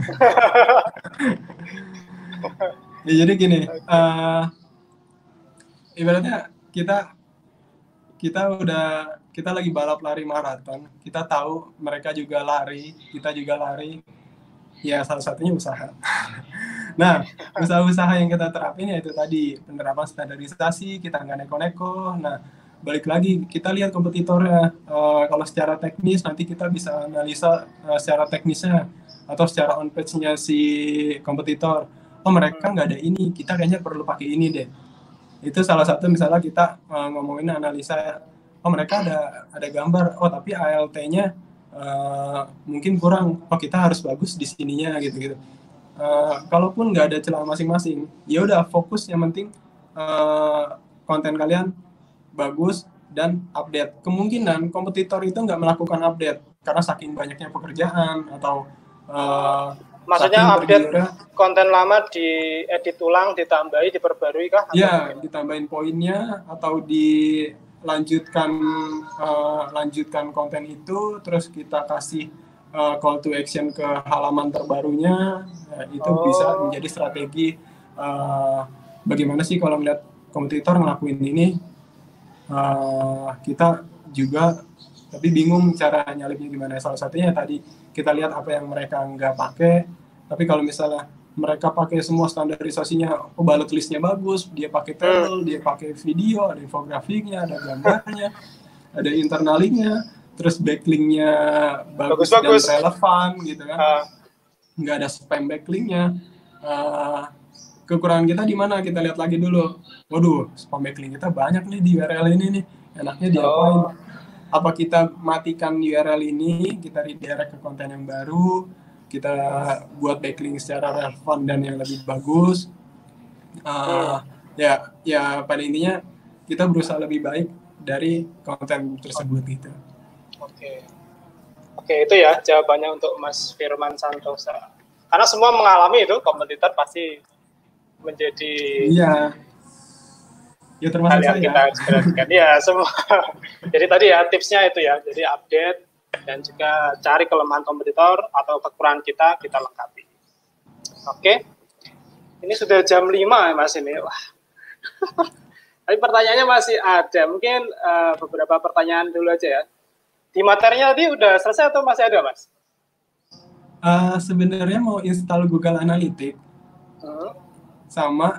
Speaker 3: Ya, jadi gini, ibaratnya kita lagi balap lari maraton, kita tahu mereka juga lari, kita juga lari, ya salah satunya usaha. Nah, usaha-usaha yang kita terapin yaitu tadi penerapan standarisasi, kita nggak neko-neko. Nah, balik lagi kita lihat kompetitornya. Kalau secara teknis nanti kita bisa analisa secara teknisnya atau secara on page-nya si kompetitor. Oh, mereka nggak ada ini, kita kayaknya perlu pakai ini deh. Itu salah satu misalnya kita ngomongin analisa. Oh, mereka ada gambar. Oh, tapi ALT-nya mungkin kurang. Oh, kita harus bagus di sininya gitu. Kalaupun nggak ada celah masing-masing, ya udah fokus, yang penting konten kalian bagus dan update. Kemungkinan kompetitor itu nggak melakukan update karena saking banyaknya pekerjaan atau
Speaker 1: maksudnya update konten lama diedit ulang, ditambahi, diperbarui kah?
Speaker 3: Ya, ditambahin poinnya atau dilanjutkan konten itu, terus kita kasih call to action ke halaman terbarunya. Itu bisa menjadi strategi bagaimana sih kalau melihat kompetitor ngelakuin ini, kita juga tapi bingung cara nyalipnya gimana. Salah satunya tadi kita lihat apa yang mereka nggak pakai, tapi kalau misalnya mereka pakai semua standarisasinya, ballot listnya bagus, dia pakai table, dia pakai video, ada infografiknya, ada gambarnya, ada internal linknya, terus backlinknya bagus dan relevan gitu kan, nggak ada spam backlinknya. Kekurangan kita di mana? Kita lihat lagi dulu. Waduh, spam backlink kita banyak nih di URL ini nih. Enaknya diapain? Apa kita matikan URL ini, kita redirect ke konten yang baru, kita buat backlink secara relevan dan yang lebih bagus. Ya pada intinya kita berusaha lebih baik dari konten tersebut gitu.
Speaker 1: Oke, itu ya jawabannya untuk Mas Firman Santosa. Karena semua mengalami itu, kompetitor pasti menjadi
Speaker 3: ya termasuk saya.
Speaker 1: Kita ekspresikan. Ya, semua. Jadi tadi ya tipsnya itu ya, jadi update dan juga cari kelemahan kompetitor atau kekurangan kita lengkapi. Oke. Ini sudah jam 5 ya Mas ini. Wah. Tapi pertanyaannya masih ada. Mungkin beberapa pertanyaan dulu aja ya. Di materinya tadi udah selesai atau masih ada, Mas?
Speaker 3: Sebenarnya mau install Google Analytics. Sama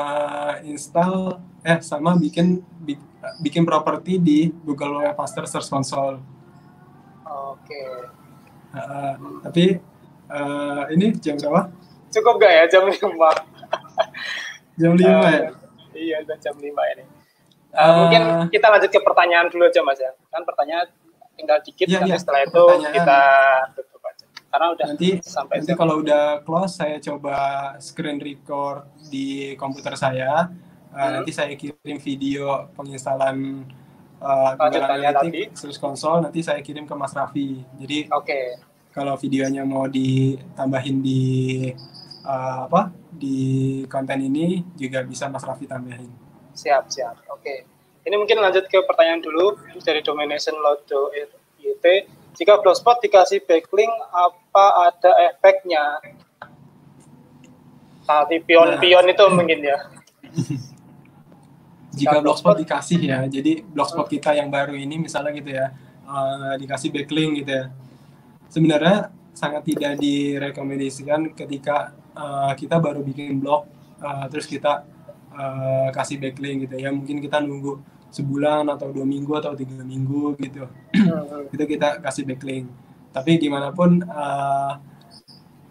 Speaker 3: sama bikin properti di Google Web Master Search Console.
Speaker 1: Oke.
Speaker 3: Tapi ini jam berapa?
Speaker 1: Cukup nggak ya jam 5?
Speaker 3: Jam 5 ya?
Speaker 1: Iya, udah jam 5 ini. Mungkin kita lanjut ke pertanyaan dulu aja Mas ya. Kan pertanyaan tinggal dikit, nanti setelah itu kita tutup aja. Karena udah sampai
Speaker 3: nanti kalau udah close, saya coba screen record di komputer saya. Nanti saya kirim video penginstalan Google Analytics Search Console, nanti saya kirim ke Mas Raffi. Jadi kalau videonya mau ditambahin di di konten ini juga bisa Mas Raffi tambahin.
Speaker 1: Siap. Oke. Ini mungkin lanjut ke pertanyaan dulu dari domination.load.it. Jika Blogspot dikasih backlink, apa ada efeknya? Tadi pion-pion itu mungkin ya.
Speaker 3: Jika Blogspot dikasih ya, jadi Blogspot kita yang baru ini misalnya gitu ya, dikasih backlink gitu ya. Sebenarnya sangat tidak direkomendasikan ketika kita baru bikin blog, terus kita kasih backlink gitu ya. Mungkin kita nunggu sebulan atau 2 minggu atau 3 minggu gitu. Itu kita kasih backlink. Tapi gimana pun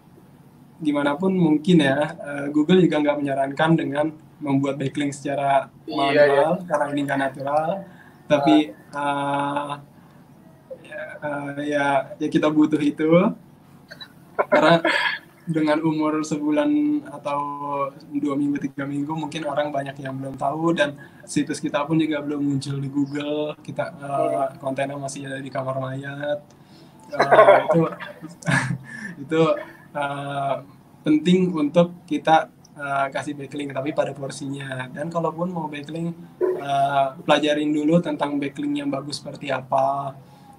Speaker 3: gimana pun mungkin ya, Google juga nggak menyarankan dengan membuat backlink secara manual karena ini nggak natural. Tapi ya kita butuh itu karena dengan umur sebulan atau 2 minggu 3 minggu mungkin orang banyak yang belum tahu, dan situs kita pun juga belum muncul di Google. Kita kontennya masih ada di kamar mayat. Itu penting untuk kita kasih backlink, tapi pada porsinya. Dan kalaupun mau backlink, pelajarin dulu tentang backlink yang bagus seperti apa.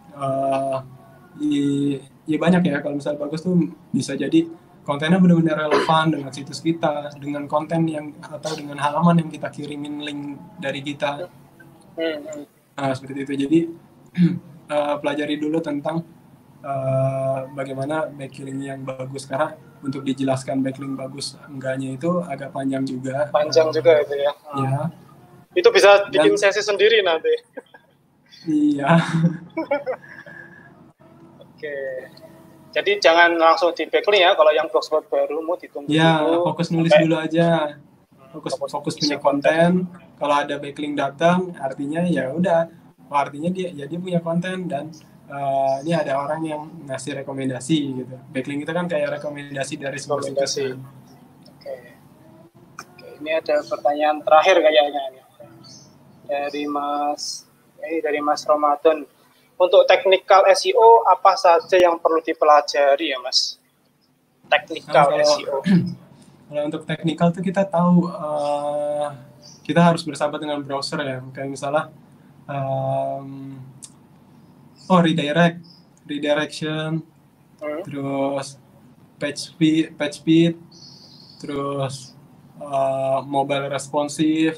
Speaker 3: Ya banyak ya, kalau misalnya bagus tuh bisa jadi kontennya benar-benar relevan dengan situs kita, dengan konten yang atau dengan halaman yang kita kirimin link dari kita. Seperti itu. Jadi pelajari dulu tentang bagaimana backlink yang bagus, karena untuk dijelaskan backlink bagus enggaknya itu agak panjang juga.
Speaker 1: Panjang juga itu ya.
Speaker 3: Ya.
Speaker 1: Itu bisa bikin sesi sendiri nanti.
Speaker 3: Iya.
Speaker 1: Oke. Jadi jangan langsung di backlink ya, kalau yang blogspot baru mau ditunggu
Speaker 3: dulu. Fokus nulis dulu aja. Fokus punya konten. Kalau ada backlink datang, artinya ya udah. Artinya dia punya konten, dan ini ada orang yang ngasih rekomendasi gitu. Backlink itu kan kayak rekomendasi dari sebuah situs.
Speaker 1: Oke. Ini ada pertanyaan terakhir kayaknya dari Mas Ramadan. Untuk technical SEO apa saja yang perlu dipelajari ya Mas? Technical SEO.
Speaker 3: Kalau untuk technical tuh kita tahu kita harus bersahabat dengan browser ya. Kayak misalnya redirection, terus page speed, terus mobile responsive,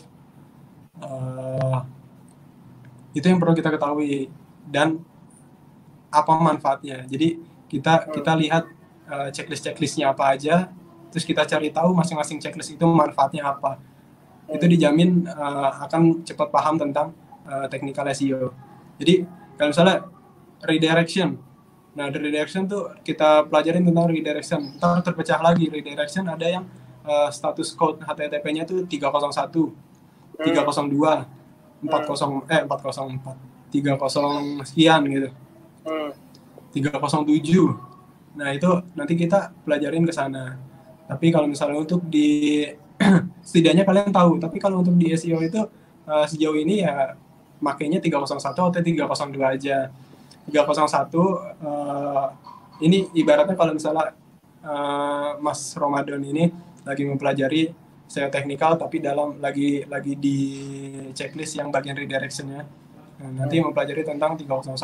Speaker 3: itu yang perlu kita ketahui. Dan apa manfaatnya. Jadi kita lihat checklistnya apa aja, terus kita cari tahu masing-masing checklist itu manfaatnya apa. Itu dijamin akan cepat paham tentang technical SEO. Jadi kalau misalnya redirection, nah redirection tuh kita pelajarin tentang redirection. Ntar terpecah lagi redirection, ada yang status code HTTP-nya tuh 301, 302, 404, 30 sekian gitu, 307. Nah itu nanti kita pelajarin ke sana. Tapi kalau misalnya untuk di setidaknya kalian tahu. Tapi kalau untuk di SEO itu sejauh ini ya makainya 301 atau 302 aja. 301 ini ibaratnya kalau misalnya Mas Ramadan ini lagi mempelajari SEO teknikal, tapi lagi di checklist yang bagian redirection-nya. Nanti mempelajari tentang 301,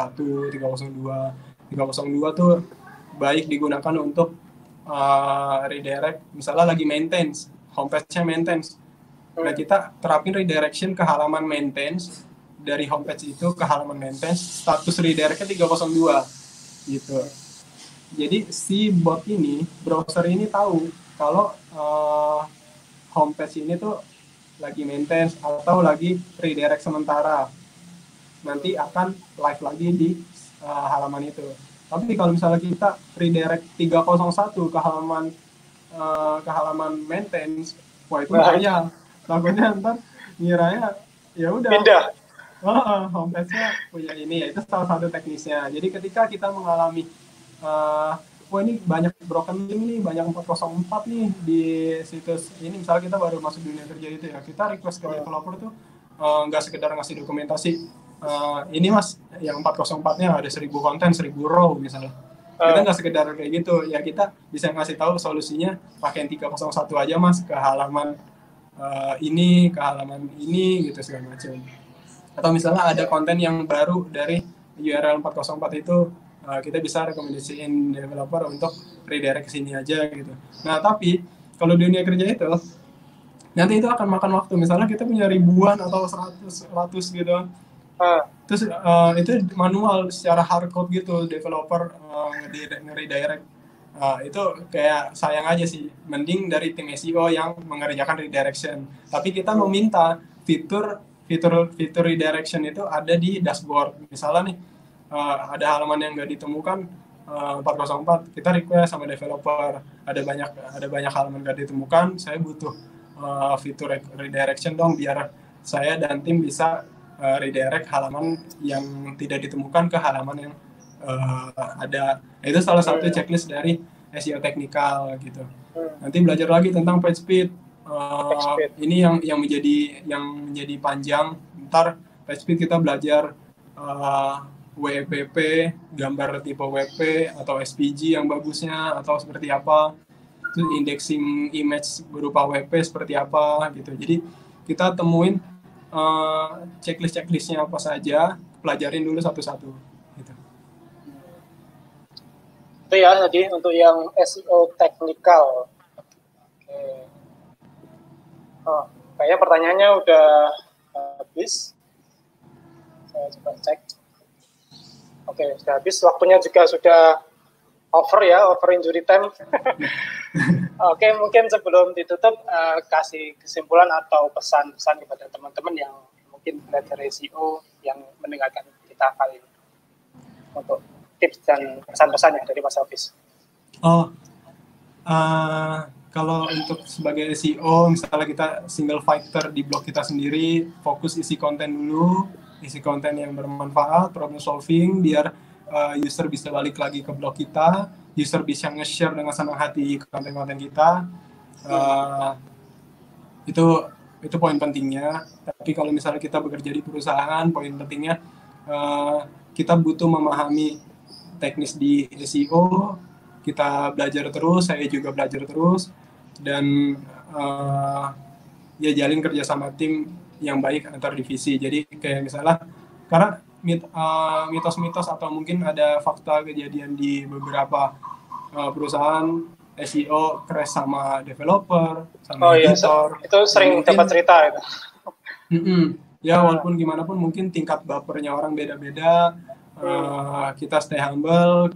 Speaker 3: 302. 302 tuh baik digunakan untuk redirect, misalnya lagi maintenance, homepage-nya maintenance. Nah, kita terapin redirection ke halaman maintenance, dari homepage itu ke halaman maintenance, status redirect-nya 302 gitu. Jadi si bot ini, browser ini tahu kalau homepage ini tuh lagi maintenance atau lagi redirect sementara. Nanti akan live lagi di halaman itu. Tapi kalau misalnya kita redirect 301 ke halaman maintenance, wah itu bahaya. Takutnya ntar ngiranya ya udah
Speaker 1: pindah.
Speaker 3: Homepage-nya punya ini ya, itu salah satu teknisnya. Jadi ketika kita mengalami wah ini banyak broken link nih, banyak 404 nih di situs ini, misalnya kita baru masuk dunia kerja itu ya, kita request ke developer tuh nggak sekedar ngasih dokumentasi, ini mas yang 404-nya ada 1000 konten, 1000 row misalnya. Kita nggak sekedar kayak gitu, ya kita bisa ngasih tahu solusinya pakai 301 aja mas, ke halaman ini, ke halaman ini gitu segala macam. Atau misalnya ada konten yang baru dari URL 404 itu, kita bisa rekomendasiin developer untuk redirect ke sini aja gitu. Nah tapi kalau dunia kerja itu nanti itu akan makan waktu. Misalnya kita punya ribuan atau 100 gitu. Terus itu manual secara hardcode gitu, developer nge-redirect. Itu kayak sayang aja sih. Mending dari tim SEO yang mengerjakan redirection. Tapi kita meminta fitur redirection itu ada di dashboard. Misalnya nih ada halaman yang nggak ditemukan, 404 kita request sama developer, ada banyak halaman gak ditemukan, saya butuh fitur redirection dong biar saya dan tim bisa redirect halaman yang tidak ditemukan ke halaman yang ada. Itu salah satu checklist dari SEO teknikal gitu. Nanti belajar lagi tentang page speed. Ini yang menjadi panjang. Ntar page speed kita belajar WPP, gambar tipe WP atau SVG yang bagusnya atau seperti apa. Terus indexing image berupa WP seperti apa gitu. Jadi kita temuin checklistnya apa saja, pelajarin dulu satu-satu. Gitu.
Speaker 1: Itu ya tadi untuk yang SEO teknikal. Oke. Kayaknya pertanyaannya udah habis. Saya coba cek. Oke, sudah habis. Waktunya juga sudah over injury time. Oke, mungkin sebelum ditutup, kasih kesimpulan atau pesan-pesan kepada teman-teman yang mungkin belajar SEO yang mendengarkan kita kali ini. Untuk tips dan pesan-pesannya dari Mas Hafiz.
Speaker 3: Kalau untuk sebagai SEO, misalnya kita single fighter di blog kita sendiri, fokus isi konten dulu, isi konten yang bermanfaat, problem solving, biar user bisa balik lagi ke blog kita, user bisa nge-share dengan senang hati konten-konten kita. Itu poin pentingnya. Tapi kalau misalnya kita bekerja di perusahaan, poin pentingnya kita butuh memahami teknis di SEO, kita belajar terus, saya juga belajar terus, dan ya jalin kerja sama tim yang baik antar divisi. Jadi kayak misalnya, karena mitos-mitos atau mungkin ada fakta kejadian di beberapa perusahaan SEO crash sama developer, sama editor.
Speaker 1: Itu sering dapat cerita itu.
Speaker 3: Ya walaupun gimana pun mungkin tingkat bapernya orang beda-beda. Kita stay humble,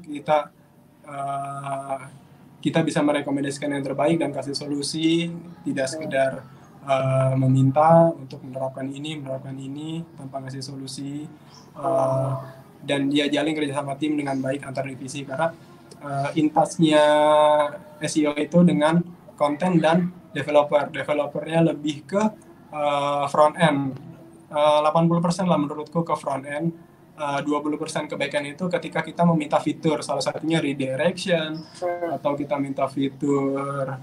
Speaker 3: kita bisa merekomendasikan yang terbaik dan kasih solusi, tidak sekedar meminta untuk menerapkan ini tanpa ngasih solusi, dan dia jalin kerja sama tim dengan baik antar divisi, karena in-touch-nya SEO itu dengan konten dan developernya lebih ke front end, 80% lah menurutku ke front end, 20% ke back end itu ketika kita meminta fitur, salah satunya redirection, atau kita minta fitur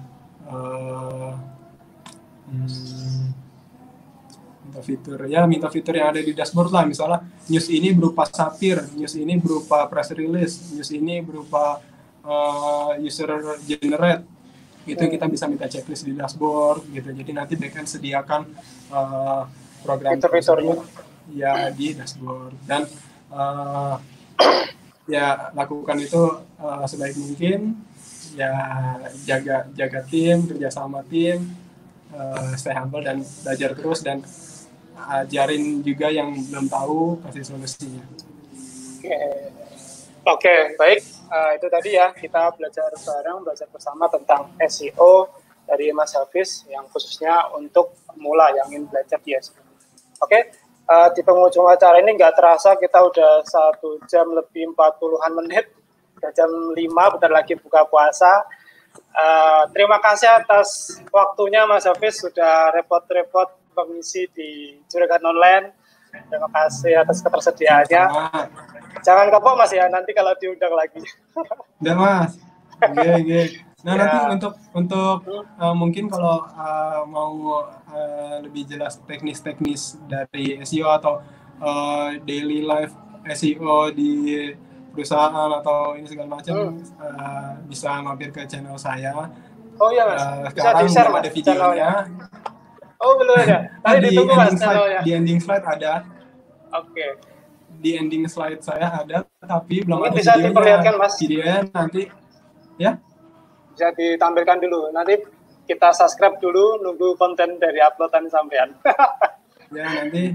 Speaker 3: minta fitur yang ada di dashboard lah, misalnya news ini berupa sapir, news ini berupa press release, news ini berupa user generate, itu kita bisa minta checklist di dashboard gitu. Jadi nanti backend sediakan program fitur-fiturnya ya di dashboard, dan ya lakukan itu sebaik mungkin, ya jaga tim, kerja sama tim, stay humble dan belajar terus, dan ajarin juga yang belum tahu, kasih solusinya.
Speaker 1: Oke, baik. Itu tadi ya, kita belajar bersama tentang SEO dari Mas Hafiz yang khususnya untuk pemula yang ingin belajar di SEO. Oke, di penghujung acara ini nggak terasa kita udah 1 jam lebih 40-an menit, udah jam 5, bentar lagi buka puasa. Terima kasih atas waktunya Mas Hafiz, sudah repot-repot mengisi di Juragan Online. Terima kasih atas ketersediaannya. Jangan kapok Mas ya, nanti kalau diundang lagi.
Speaker 3: Udah Mas. Oke. Nah ya. Nanti untuk mungkin kalau mau lebih jelas teknis dari SEO atau daily life SEO di perusahaan atau ini segala macam, bisa mampir ke channel saya.
Speaker 1: Oh iya Mas, bisa
Speaker 3: di-share ada videonya.
Speaker 1: Oh belum ada. Tadi ditunggu Mas channelnya.
Speaker 3: Di ending slide ada.
Speaker 1: Oke.
Speaker 3: Di ending slide saya ada, tapi belum
Speaker 1: ini
Speaker 3: ada
Speaker 1: bisa
Speaker 3: videonya.
Speaker 1: Diperlihatkan Mas.
Speaker 3: Videonya nanti ya. Bisa
Speaker 1: ditampilkan dulu. Nanti kita subscribe dulu, nunggu konten dari uploadan sampean.
Speaker 3: Ya nanti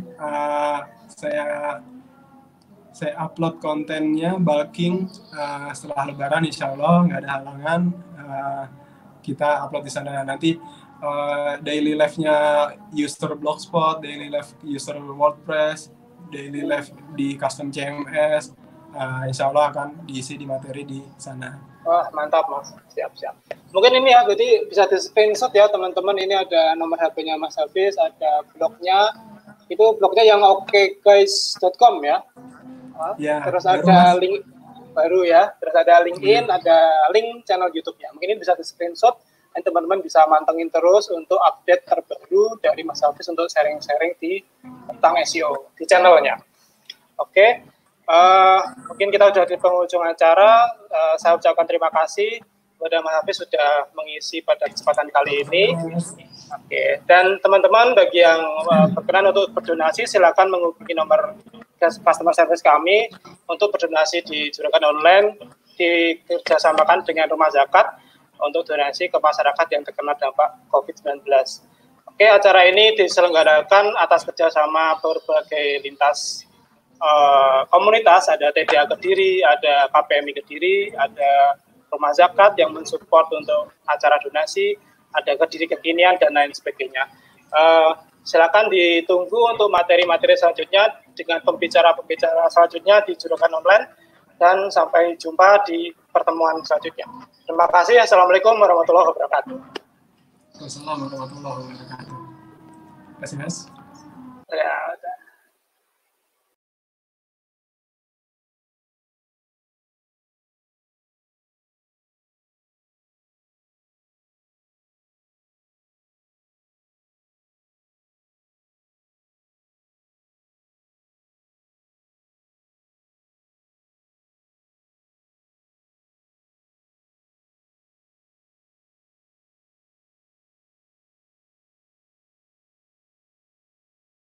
Speaker 3: saya upload kontennya bulking setelah Lebaran, insya Allah nggak ada halangan, kita upload di sana. Nanti daily life-nya user Blogspot, daily life user WordPress, daily life di custom CMS, insya Allah akan diisi di materi di sana.
Speaker 1: Wah, mantap Mas. Siap. Mungkin ini ya, berarti bisa di screenshot ya teman-teman. Ini ada nomor HP-nya Mas Hafiz, ada blognya. Itu blognya yang okguys.com ya.
Speaker 3: Ya,
Speaker 1: terus ada link baru ya. Terus ada LinkedIn, ada link channel YouTube-nya. Mungkin ini bisa di screenshot dan teman-teman bisa mantengin terus untuk update terbaru dari Mas Hafiz untuk sharing-sharing tentang SEO di channelnya. Oke. Mungkin kita sudah di penghujung acara. Saya ucapkan terima kasih kepada Mas Hafiz sudah mengisi pada kesempatan kali ini. Oke. Dan teman-teman bagi yang berkenan untuk berdonasi, silakan menghubungi nomor customer service kami untuk berdonasi di Juragan Online, dikerjasamakan dengan Rumah Zakat untuk donasi ke masyarakat yang terkena dampak COVID-19. Oke, acara ini diselenggarakan atas kerjasama berbagai lintas komunitas, ada TDA Kediri, ada KPMI Kediri, ada Rumah Zakat yang mensupport untuk acara donasi, ada Kediri Kekinian, dan lain sebagainya. Silakan ditunggu untuk materi-materi selanjutnya dengan pembicara-pembicara selanjutnya di Juragan Online, dan sampai jumpa di pertemuan selanjutnya. Terima kasih. Assalamualaikum warahmatullahi wabarakatuh.
Speaker 3: Assalamualaikum warahmatullahi wabarakatuh. Terima kasih, Mas.
Speaker 1: Ya.